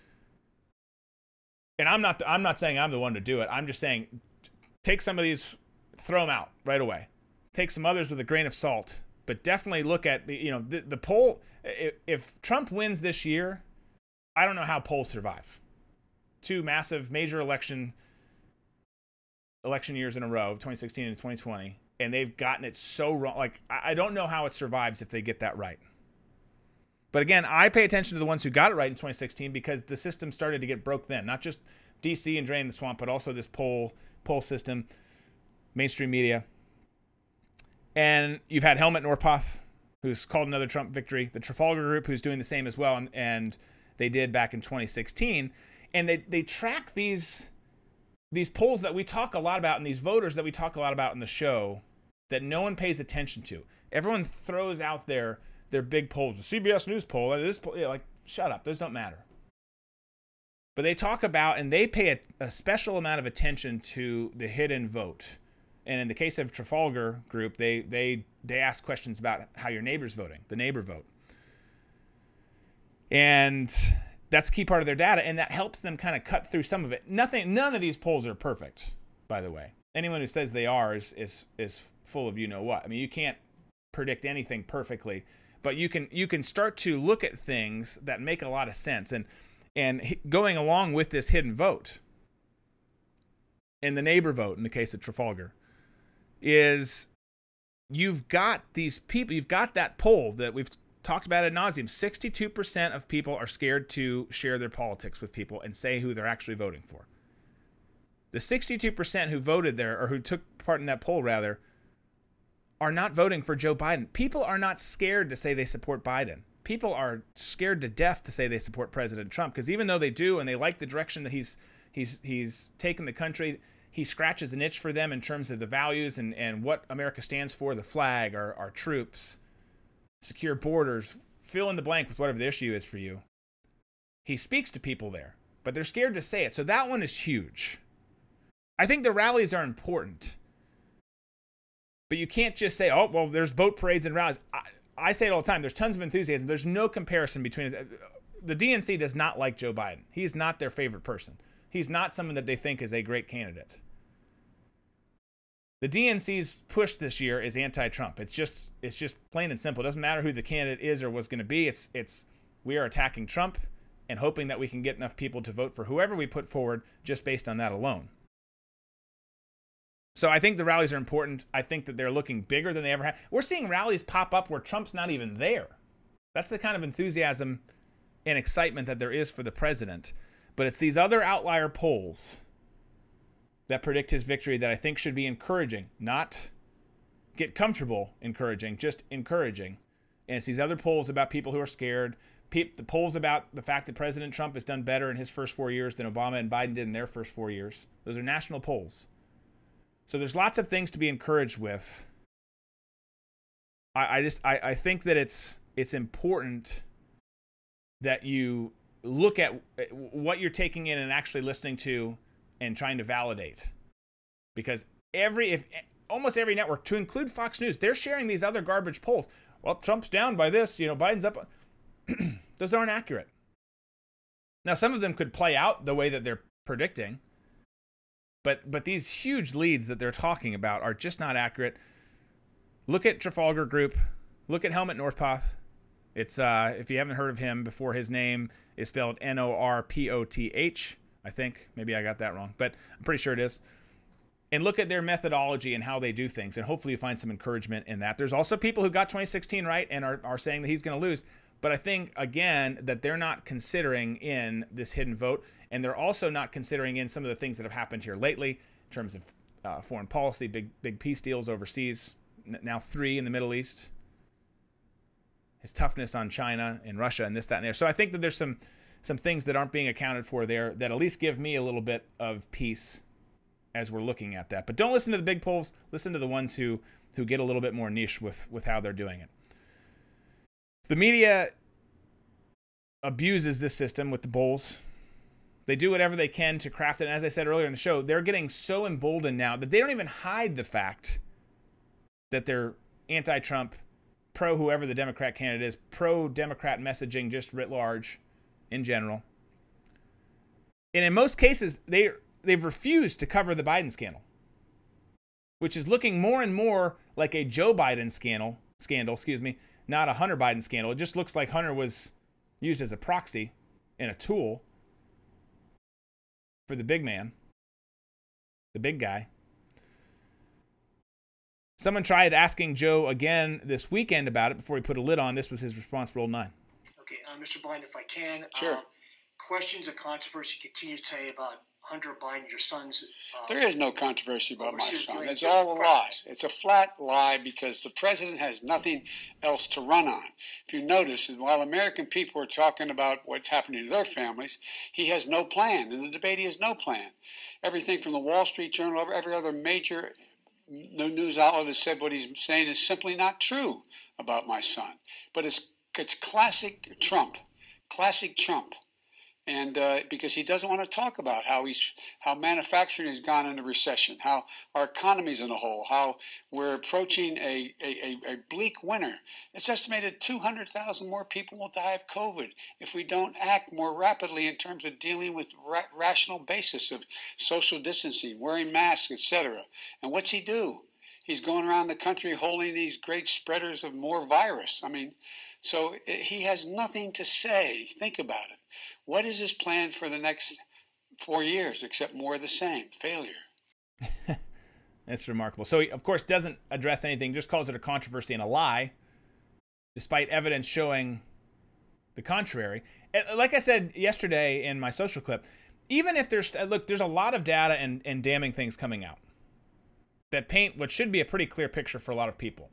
And I'm not saying I'm the one to do it. I'm just saying take some of these, throw them out right away. Take some others with a grain of salt. But definitely look at, you know, the poll. If Trump wins this year, I don't know how polls survive. Two massive major election years in a row, 2016 and 2020, and they've gotten it so wrong. Like, I don't know how it survives if they get that right. But again, I pay attention to the ones who got it right in 2016 because the system started to get broke then. Not just DC and Drain the Swamp, but also this poll system, mainstream media. And you've had Helmut Norpoth, who's called another Trump victory. The Trafalgar Group, who's doing the same as well, and they did back in 2016. And they track these polls that we talk a lot about and these voters that we talk a lot about in the show that no one pays attention to. Everyone throws out their big polls. The CBS News poll, this poll, like, shut up. Those don't matter. But they talk about, and they pay a special amount of attention to the hidden vote. And in the case of Trafalgar Group, they ask questions about how your neighbor's voting, the neighbor vote. And that's a key part of their data, and that helps them kind of cut through some of it. None of these polls are perfect, by the way. Anyone who says they are is full of you-know-what. I mean, you can't predict anything perfectly, but you can start to look at things that make a lot of sense. And going along with this hidden vote, and the neighbor vote in the case of Trafalgar, is you've got these people, you've got that poll that we've talked about ad nauseum. 62% of people are scared to share their politics with people and say who they're actually voting for. The 62% who voted there, or who took part in that poll rather, are not voting for Joe Biden. People are not scared to say they support Biden. People are scared to death to say they support President Trump, because even though they do and they like the direction that he's taken the country, he scratches an itch for them in terms of the values and what America stands for, the flag, our troops, secure borders, fill in the blank with whatever the issue is for you. He speaks to people there, but they're scared to say it. So that one is huge. I think the rallies are important, but you can't just say, oh, well, there's boat parades and rallies. I say it all the time. There's tons of enthusiasm. There's no comparison between it. The DNC does not like Joe Biden. He's not their favorite person. He's not someone that they think is a great candidate. The DNC's push this year is anti-Trump. It's just plain and simple. It doesn't matter who the candidate is or was going to be. It's we are attacking Trump and hoping that we can get enough people to vote for whoever we put forward just based on that alone. So I think the rallies are important. I think that they're looking bigger than they ever have. We're seeing rallies pop up where Trump's not even there. That's the kind of enthusiasm and excitement that there is for the president. But it's these other outlier polls that predict his victory that I think should be encouraging, not get comfortable encouraging, just encouraging. And it's these other polls about people who are scared, the polls about the fact that President Trump has done better in his first 4 years than Obama and Biden did in their first 4 years. Those are national polls. So there's lots of things to be encouraged with. I think that it's important that you look at what you're taking in and actually listening to and trying to validate, because almost every network, to include Fox News, they're sharing these other garbage polls. Well, Trump's down by this, Biden's up. Those aren't accurate. Now, some of them could play out the way that they're predicting, but these huge leads that they're talking about are just not accurate. Look at Trafalgar Group. Look at Helmut Northpoth. It's if you haven't heard of him before, his name is spelled Norpoth, I think. Maybe I got that wrong, but I'm pretty sure it is. And look at their methodology and how they do things, and hopefully you find some encouragement in that. There's also people who got 2016 right and are saying that he's going to lose. But I think, again, that they're not considering in this hidden vote, and they're also not considering in some of the things that have happened here lately in terms of foreign policy, big peace deals overseas, now 3 in the Middle East, his toughness on China and Russia and this, that, and there. So I think that there's some things that aren't being accounted for there that at least give me a little bit of peace as we're looking at that. But don't listen to the big polls. Listen to the ones who get a little bit more niche with how they're doing it. The media abuses this system with the polls. They do whatever they can to craft it. And as I said earlier in the show, they're getting so emboldened now that they don't even hide the fact that they're anti-Trump, pro-whoever the Democrat candidate is, pro-Democrat messaging just writ large in general. And in most cases, they've refused to cover the Biden scandal, which is looking more and more like a Joe Biden scandal, not a Hunter Biden scandal. It just looks like Hunter was used as a proxy and a tool for the big man, the big guy. Someone tried asking Joe again this weekend about it before he put a lid on. This was his response for Old 9. Okay, Mr. Biden, if I can. Sure. Questions of controversy continues today about Hunter Biden, your son's... there is no controversy about my son. doing It's just all a lie. practice. It's a flat lie because the president has nothing else to run on. If you notice, while American people are talking about what's happening to their families, he has no plan. In the debate, he has no plan. Everything from the Wall Street Journal, every other major news outlet has said what he's saying is simply not true about my son. But it's classic Trump. Classic Trump. And because he doesn't want to talk about how manufacturing has gone into recession, how our economy's in a hole, how we're approaching a bleak winter. It's estimated 200,000 more people will die of COVID if we don't act more rapidly in terms of dealing with rational basis of social distancing, wearing masks, etc. And what's he do? He's going around the country holding these great spreaders of more virus. I mean, so he has nothing to say. Think about it. What is his plan for the next 4 years except more of the same? Failure. That's remarkable. So he, of course, doesn't address anything, just calls it a controversy and a lie, despite evidence showing the contrary. And like I said yesterday in my social clip, even if there's a lot of data and damning things coming out that paint what should be a pretty clear picture for a lot of people.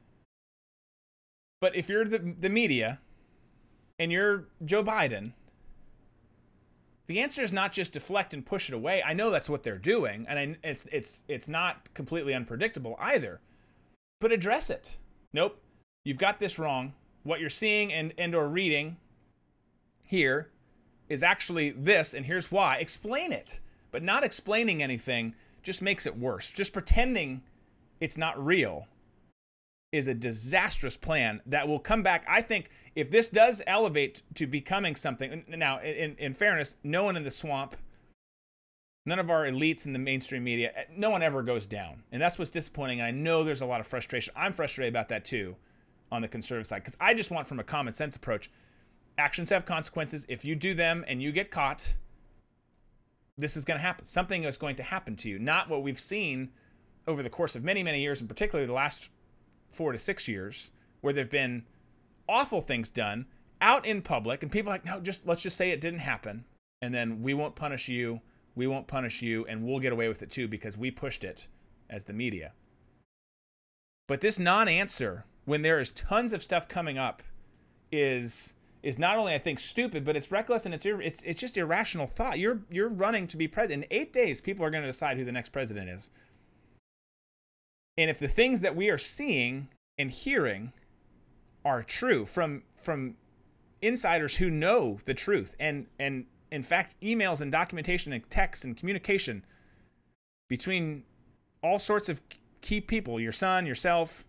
But if you're the media and you're Joe Biden, the answer is not just deflect and push it away. I know that's what they're doing, and it's not completely unpredictable either. But address it. Nope, you've got this wrong. What you're seeing and or reading here is actually this, and here's why. Explain it. But not explaining anything just makes it worse. Just pretending it's not real is a disastrous plan that will come back. I think if this does elevate to becoming something, now in fairness, no one in the swamp, none of our elites in the mainstream media, no one ever goes down. And that's what's disappointing. And I know there's a lot of frustration. I'm frustrated about that too on the conservative side, because I just want, from a common sense approach, actions have consequences. If you do them and you get caught, this is going to happen. Something is going to happen to you. Not what we've seen over the course of many, many years, and particularly the last 4 to 6 years, where there've been awful things done out in public, and people are like, no, let's just say it didn't happen, and then we won't punish you, and we'll get away with it too because we pushed it as the media. But this non-answer, when there is tons of stuff coming up, is not only, I think, stupid, but it's reckless, and it's just irrational thought. You're running to be president. In 8 days, people are going to decide who the next president is. And if the things that we are seeing and hearing are true from insiders who know the truth, and in fact, emails and documentation and text and communication between all sorts of key people, your son, yourself.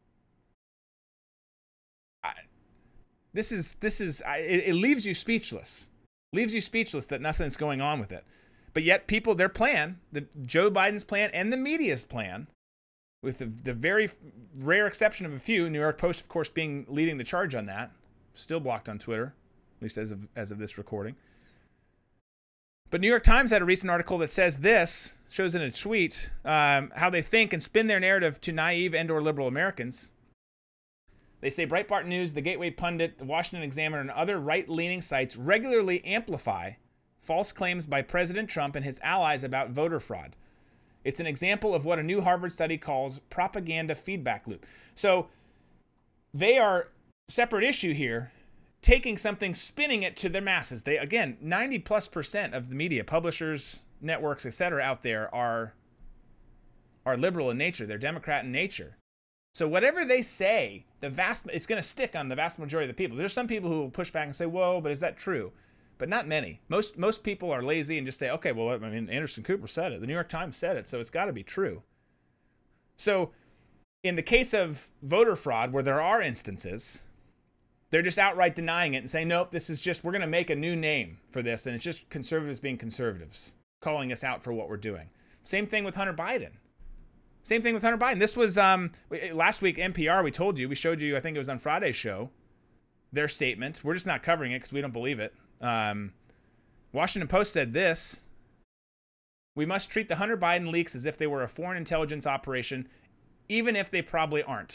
It leaves you speechless. Leaves you speechless that nothing's going on with it. But yet people, their plan, Joe Biden's plan and the media's plan, with the very rare exception of a few, New York Post, of course, leading the charge on that, still blocked on Twitter, at least as of this recording. But New York Times had a recent article that says this, shows in a tweet, how they think and spin their narrative to naive and or liberal Americans. They say Breitbart News, the Gateway Pundit, the Washington Examiner, and other right-leaning sites regularly amplify false claims by President Trump and his allies about voter fraud. It's an example of what a new Harvard study calls propaganda feedback loop. So they are, separate issue here, taking something, spinning it to the masses. They, again, 90+% of the media, publishers, networks, etc. out there are liberal in nature. They're Democrat in nature. So whatever they say, it's going to stick on the vast majority of the people. There's some people who will push back and say, whoa, but is that true? But not many. Most people are lazy and just say, okay, well, I mean, Anderson Cooper said it. The New York Times said it, so it's got to be true. So in the case of voter fraud, where there are instances, they're just outright denying it and saying, nope, this is just, we're going to make a new name for this, and it's just conservatives being conservatives, calling us out for what we're doing. Same thing with Hunter Biden. Same thing with Hunter Biden. This was last week, NPR, we showed you, I think it was on Friday's show, their statement. We're just not covering it because we don't believe it. Washington Post said this: we must treat the Hunter Biden leaks as if they were a foreign intelligence operation, even if they probably aren't.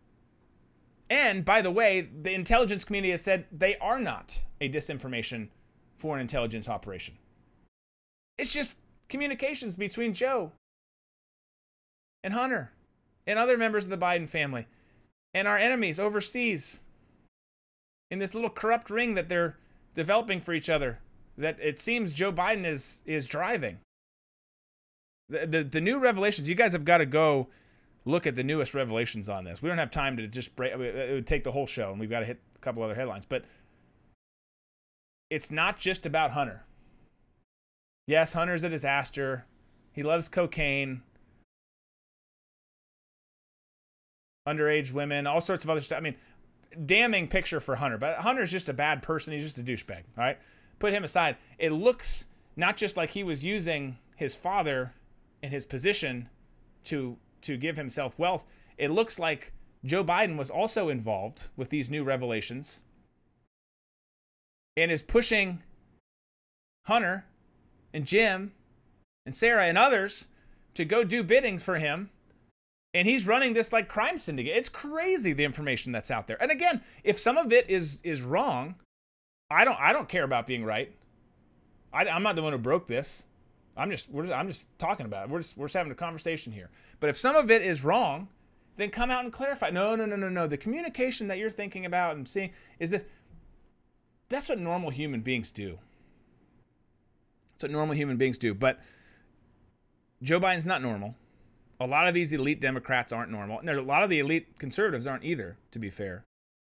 And, by the way, the intelligence community has said they are not a disinformation foreign intelligence operation. It's just communications between Joe and Hunter and other members of the Biden family and our enemies overseas in this little corrupt ring that they're developing for each other, that it seems Joe Biden is driving. The new revelations, you guys have got to go look at the newest revelations on this. We don't have time to just break. It would take the whole show, and we've got to hit a couple other headlines. But it's not just about Hunter. Yes, Hunter's a disaster. He loves cocaine, underage women, all sorts of other stuff. I mean, damning picture for Hunter. But Hunter's just a bad person. He's just a douchebag. All right? Put him aside. It looks not just like he was using his father in his position to give himself wealth. It looks like Joe Biden was also involved with these new revelations and is pushing Hunter and Jim and Sarah and others to go do bidding for him. And he's running this like crime syndicate. It's crazy, the information that's out there. And again, if some of it is wrong, I don't care about being right. I'm not the one who broke this. I'm just talking about it. We're just having a conversation here. But if some of it is wrong, then come out and clarify. No. The communication that you're thinking about and seeing is this. That's what normal human beings do. That's what normal human beings do. But Joe Biden's not normal. A lot of these elite Democrats aren't normal. And a lot of the elite conservatives aren't either, to be fair.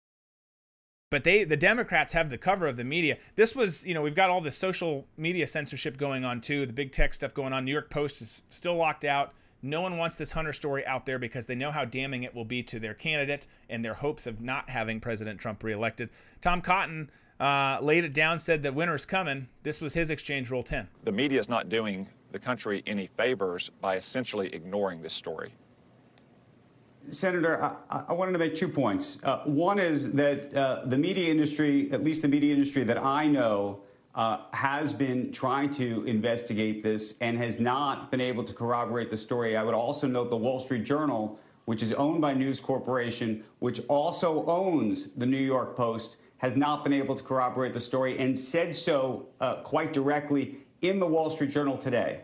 But the Democrats have the cover of the media. This was, we've got all this social media censorship going on too, the big tech stuff going on. New York Post is still locked out. No one wants this Hunter story out there because they know how damning it will be to their candidate and their hopes of not having President Trump reelected. Tom Cotton laid it down, said that winter's coming. This was his exchange, Roll 10. The media is not doing the country any favors by essentially ignoring this story. Senator, I wanted to make 2 points. One is that the media industry, at least the media industry that I know, has been trying to investigate this and has not been able to corroborate the story. I would also note the Wall Street Journal, which is owned by News Corporation, which also owns the New York Post, has not been able to corroborate the story and said so quite directly in the Wall Street Journal today.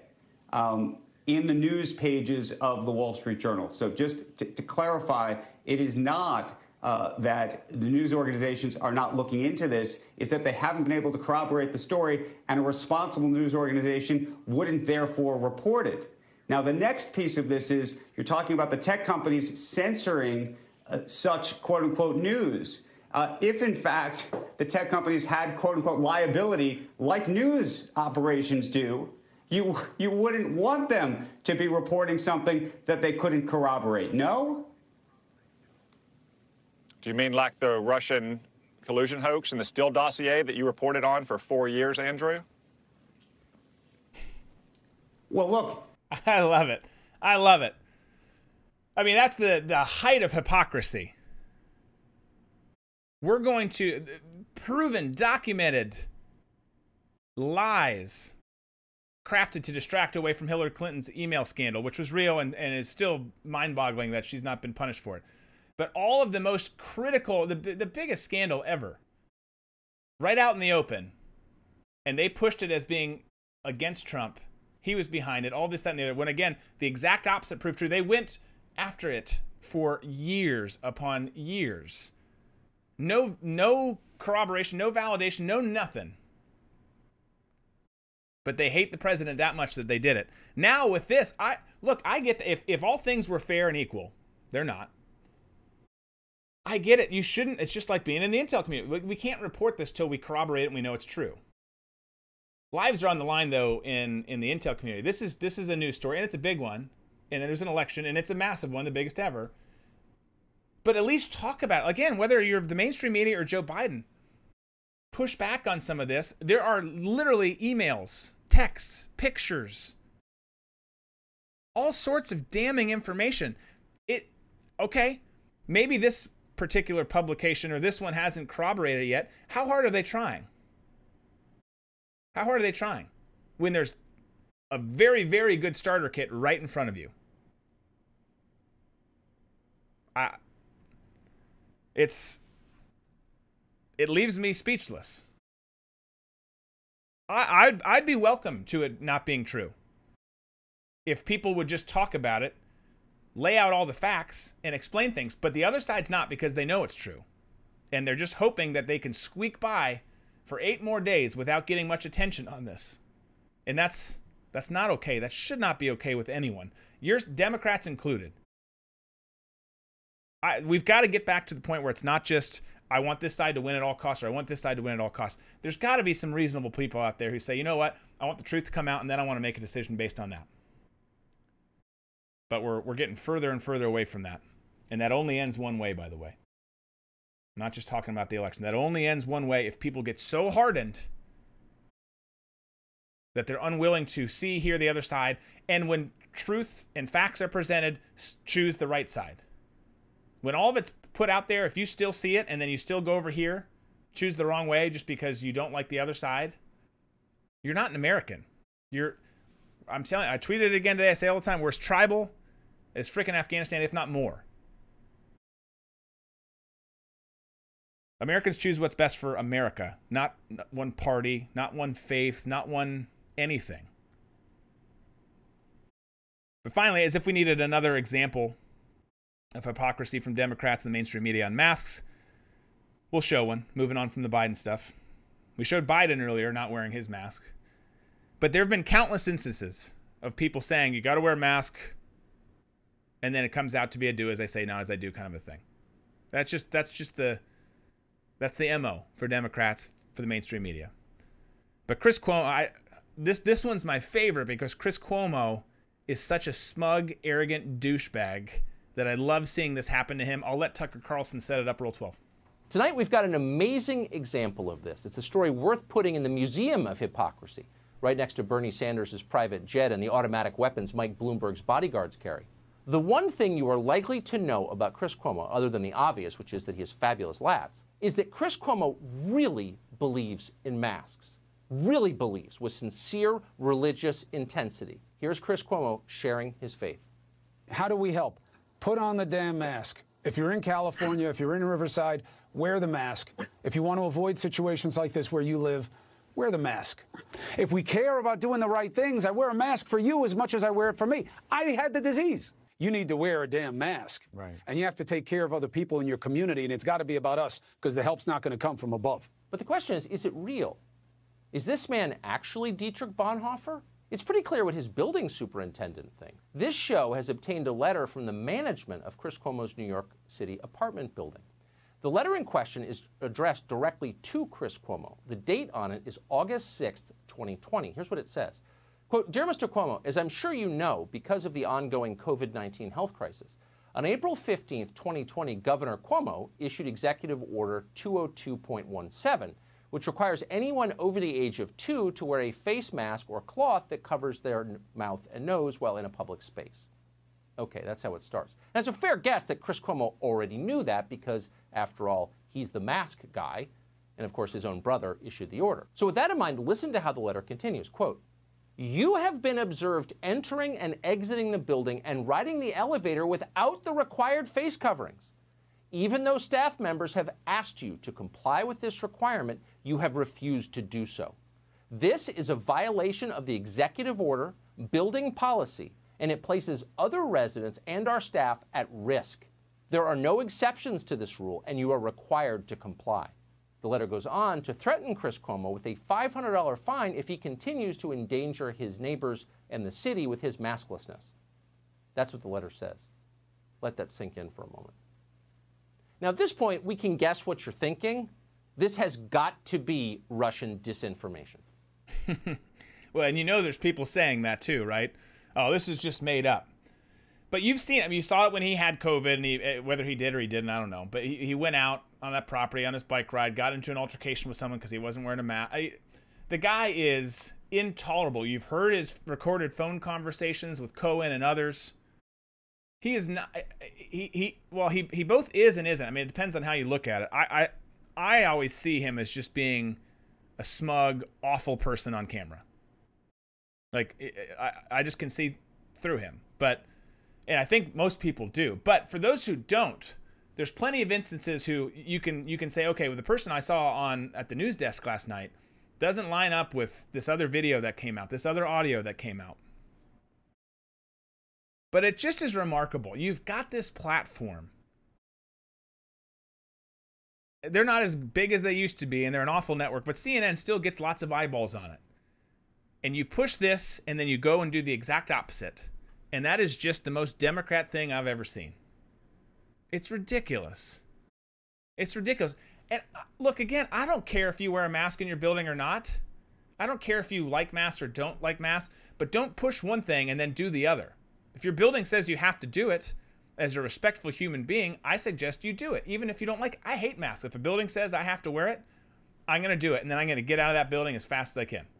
In the news pages of the Wall Street Journal. So just to clarify, it is not that the news organizations are not looking into this, it's that they haven't been able to corroborate the story, and a responsible news organization wouldn't therefore report it. Now, the next piece of this is you're talking about the tech companies censoring such quote-unquote news. If, in fact, the tech companies had quote-unquote liability like news operations do, you wouldn't want them to be reporting something that they couldn't corroborate, no? Do you mean like the Russian collusion hoax and the Steele dossier that you reported on for 4 years, Andrew? Well, look. I love it. I love it. I mean, that's the height of hypocrisy. We're going to proven, documented lies crafted to distract away from Hillary Clinton's email scandal, which was real and is still mind-boggling that she's not been punished for it. But all of the most critical, the biggest scandal ever, right out in the open, and they pushed it as being against Trump. He was behind it, all this, that, and the other. When, again, the exact opposite proved true. They went after it for years upon years. No corroboration, no validation, no nothing. But they hate the president that much that they did it. Now with this, I get if all things were fair and equal, they're not. I get it. You shouldn't. It's just like being in the intel community. We can't report this till we corroborate it and we know it's true. Lives are on the line, though, in the intel community. This is a news story, and it's a big one. And there's an election, and it's a massive one, the biggest ever. But at least talk about it. Again, whether you're the mainstream media or Joe Biden, push back on some of this. There are literally emails, texts, pictures, all sorts of damning information. Okay, maybe this particular publication or this one hasn't corroborated it yet. How hard are they trying? How hard are they trying when there's a very, very good starter kit right in front of you? It leaves me speechless. I'd be welcome to it not being true if people would just talk about it, lay out all the facts, and explain things. But the other side's not, because they know it's true, and they're just hoping that they can squeak by for 8 more days without getting much attention on this. And that's not okay. That should not be okay with anyone. Democrats included. We've got to get back to the point where it's not just, I want this side to win at all costs, or I want this side to win at all costs. There's got to be some reasonable people out there who say, you know what, I want the truth to come out, and then I want to make a decision based on that. But we're getting further and further away from that. And that only ends one way, by the way. I'm not just talking about the election. That only ends one way if people get so hardened that they're unwilling to see, hear the other side, and when truth and facts are presented, choose the right side. When all of it's put out there, if you still see it and then you still go over here, choose the wrong way just because you don't like the other side, you're not an American. I'm telling you, I tweeted it again today, I say all the time, we're as tribal as freaking Afghanistan, if not more. Americans choose what's best for America, not one party, not one faith, not one anything. But finally, as if we needed another example of hypocrisy from Democrats and the mainstream media on masks, we'll show one, moving on from the Biden stuff. We showed Biden earlier not wearing his mask. But there have been countless instances of people saying, you got to wear a mask, and then it comes out to be a do as I say, not as I do kind of a thing. That's the MO for Democrats, for the mainstream media. But Chris Cuomo, this one's my favorite because Chris Cuomo is such a smug, arrogant douchebag that I love seeing this happen to him. I'll let Tucker Carlson set it up, Roll 12. Tonight, we've got an amazing example of this. It's a story worth putting in the Museum of Hypocrisy, right next to Bernie Sanders' private jet and the automatic weapons Mike Bloomberg's bodyguards carry. The one thing you are likely to know about Chris Cuomo, other than the obvious, which is that he has fabulous lats, is that Chris Cuomo really believes in masks. Really believes, with sincere religious intensity. Here's Chris Cuomo sharing his faith. How do we help? Put on the damn mask. If you're in California, if you're in Riverside, wear the mask. If you want to avoid situations like this where you live, wear the mask. If we care about doing the right things, I wear a mask for you as much as I wear it for me. I had the disease. You need to wear a damn mask. Right. And you have to take care of other people in your community, and it's got to be about us because the help's not going to come from above. But the question is it real? Is this man actually Dietrich Bonhoeffer? It's pretty clear what his building superintendent thinks. This show has obtained a letter from the management of Chris Cuomo's New York City apartment building. The letter in question is addressed directly to Chris Cuomo. The date on it is August 6th, 2020. Here's what it says. Quote, Dear Mr. Cuomo, as I'm sure you know, because of the ongoing COVID-19 health crisis, on April 15th, 2020, Governor Cuomo issued Executive Order 202.17, which requires anyone over the age of 2 to wear a face mask or cloth that covers their mouth and nose while in a public space. Okay, that's how it starts. And it's a fair guess that Chris Cuomo already knew that because, after all, he's the mask guy, and of course his own brother issued the order. So with that in mind, listen to how the letter continues. Quote, you have been observed entering and exiting the building and riding the elevator without the required face coverings. Even though staff members have asked you to comply with this requirement, you have refused to do so. This is a violation of the executive order, building policy, and it places other residents and our staff at risk. There are no exceptions to this rule, and you are required to comply. The letter goes on to threaten Chris Cuomo with a $500 fine if he continues to endanger his neighbors and the city with his masklessness. That's what the letter says. Let that sink in for a moment. Now, at this point, we can guess what you're thinking. This has got to be Russian disinformation. Well, and you know there's people saying that too, right? Oh, this is just made up. But you've seen it. I mean, you saw it when he had COVID, and whether he did or he didn't, I don't know. But he went out on that property on his bike ride, got into an altercation with someone because he wasn't wearing a mask. The guy is intolerable. You've heard his recorded phone conversations with Cohen and others. He is not. He both is and isn't. I mean, it depends on how you look at it. I always see him as just being a smug, awful person on camera. Like I just can see through him. And I think most people do. But for those who don't, there's plenty of instances who you can say, okay, well, the person I saw at the news desk last night doesn't line up with this other video that came out, this other audio that came out. But it just is remarkable. You've got this platform. They're not as big as they used to be, and they're an awful network, but CNN still gets lots of eyeballs on it. And you push this, and then you go and do the exact opposite. And that is just the most Democrat thing I've ever seen. It's ridiculous. It's ridiculous. And look, again, I don't care if you wear a mask in your building or not. I don't care if you like masks or don't like masks, but don't push one thing and then do the other. If your building says you have to do it, as a respectful human being, I suggest you do it. Even if you don't like it. I hate masks. If a building says I have to wear it, I'm going to do it. And then I'm going to get out of that building as fast as I can.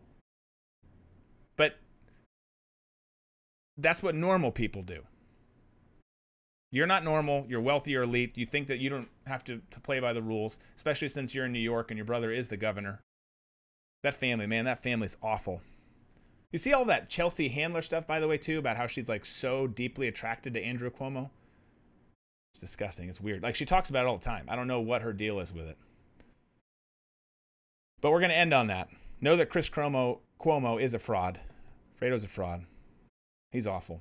But that's what normal people do. You're not normal. You're wealthy or elite. You think that you don't have to play by the rules, especially since you're in New York and your brother is the governor. That family, man, that family's awful. You see all that Chelsea Handler stuff, by the way, too, about how she's like so deeply attracted to Andrew Cuomo? It's disgusting. It's weird. Like, she talks about it all the time. I don't know what her deal is with it. But we're going to end on that. Know that Chris Cuomo is a fraud. Fredo's a fraud. He's awful.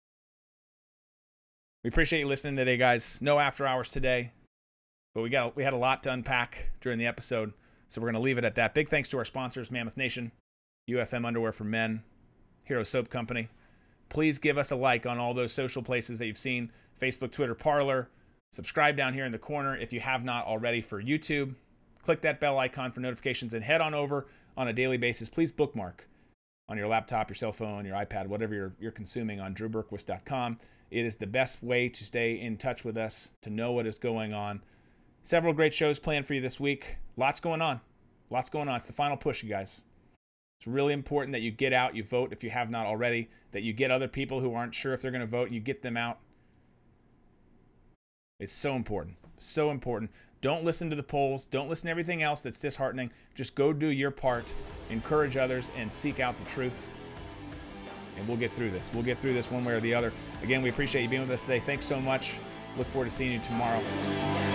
We appreciate you listening today, guys. No after hours today, but we had a lot to unpack during the episode, so we're going to leave it at that. Big thanks to our sponsors, Mammoth Nation, UFM Underwear for Men, Hero Soap Company. Please give us a like on all those social places that you've seen, Facebook, Twitter, Parler. Subscribe down here in the corner if you have not already for YouTube. Click that bell icon for notifications and head on over on a daily basis. Please bookmark on your laptop, your cell phone, your iPad, whatever you're consuming on drewberquist.com. It is the best way to stay in touch with us, to know what is going on. Several great shows planned for you this week. Lots going on. Lots going on. It's the final push, you guys. It's really important that you get out, you vote if you have not already, that you get other people who aren't sure if they're going to vote, you get them out. It's so important. So important. Don't listen to the polls. Don't listen to everything else that's disheartening. Just go do your part, encourage others, and seek out the truth. And we'll get through this. We'll get through this one way or the other. Again, we appreciate you being with us today. Thanks so much. Look forward to seeing you tomorrow.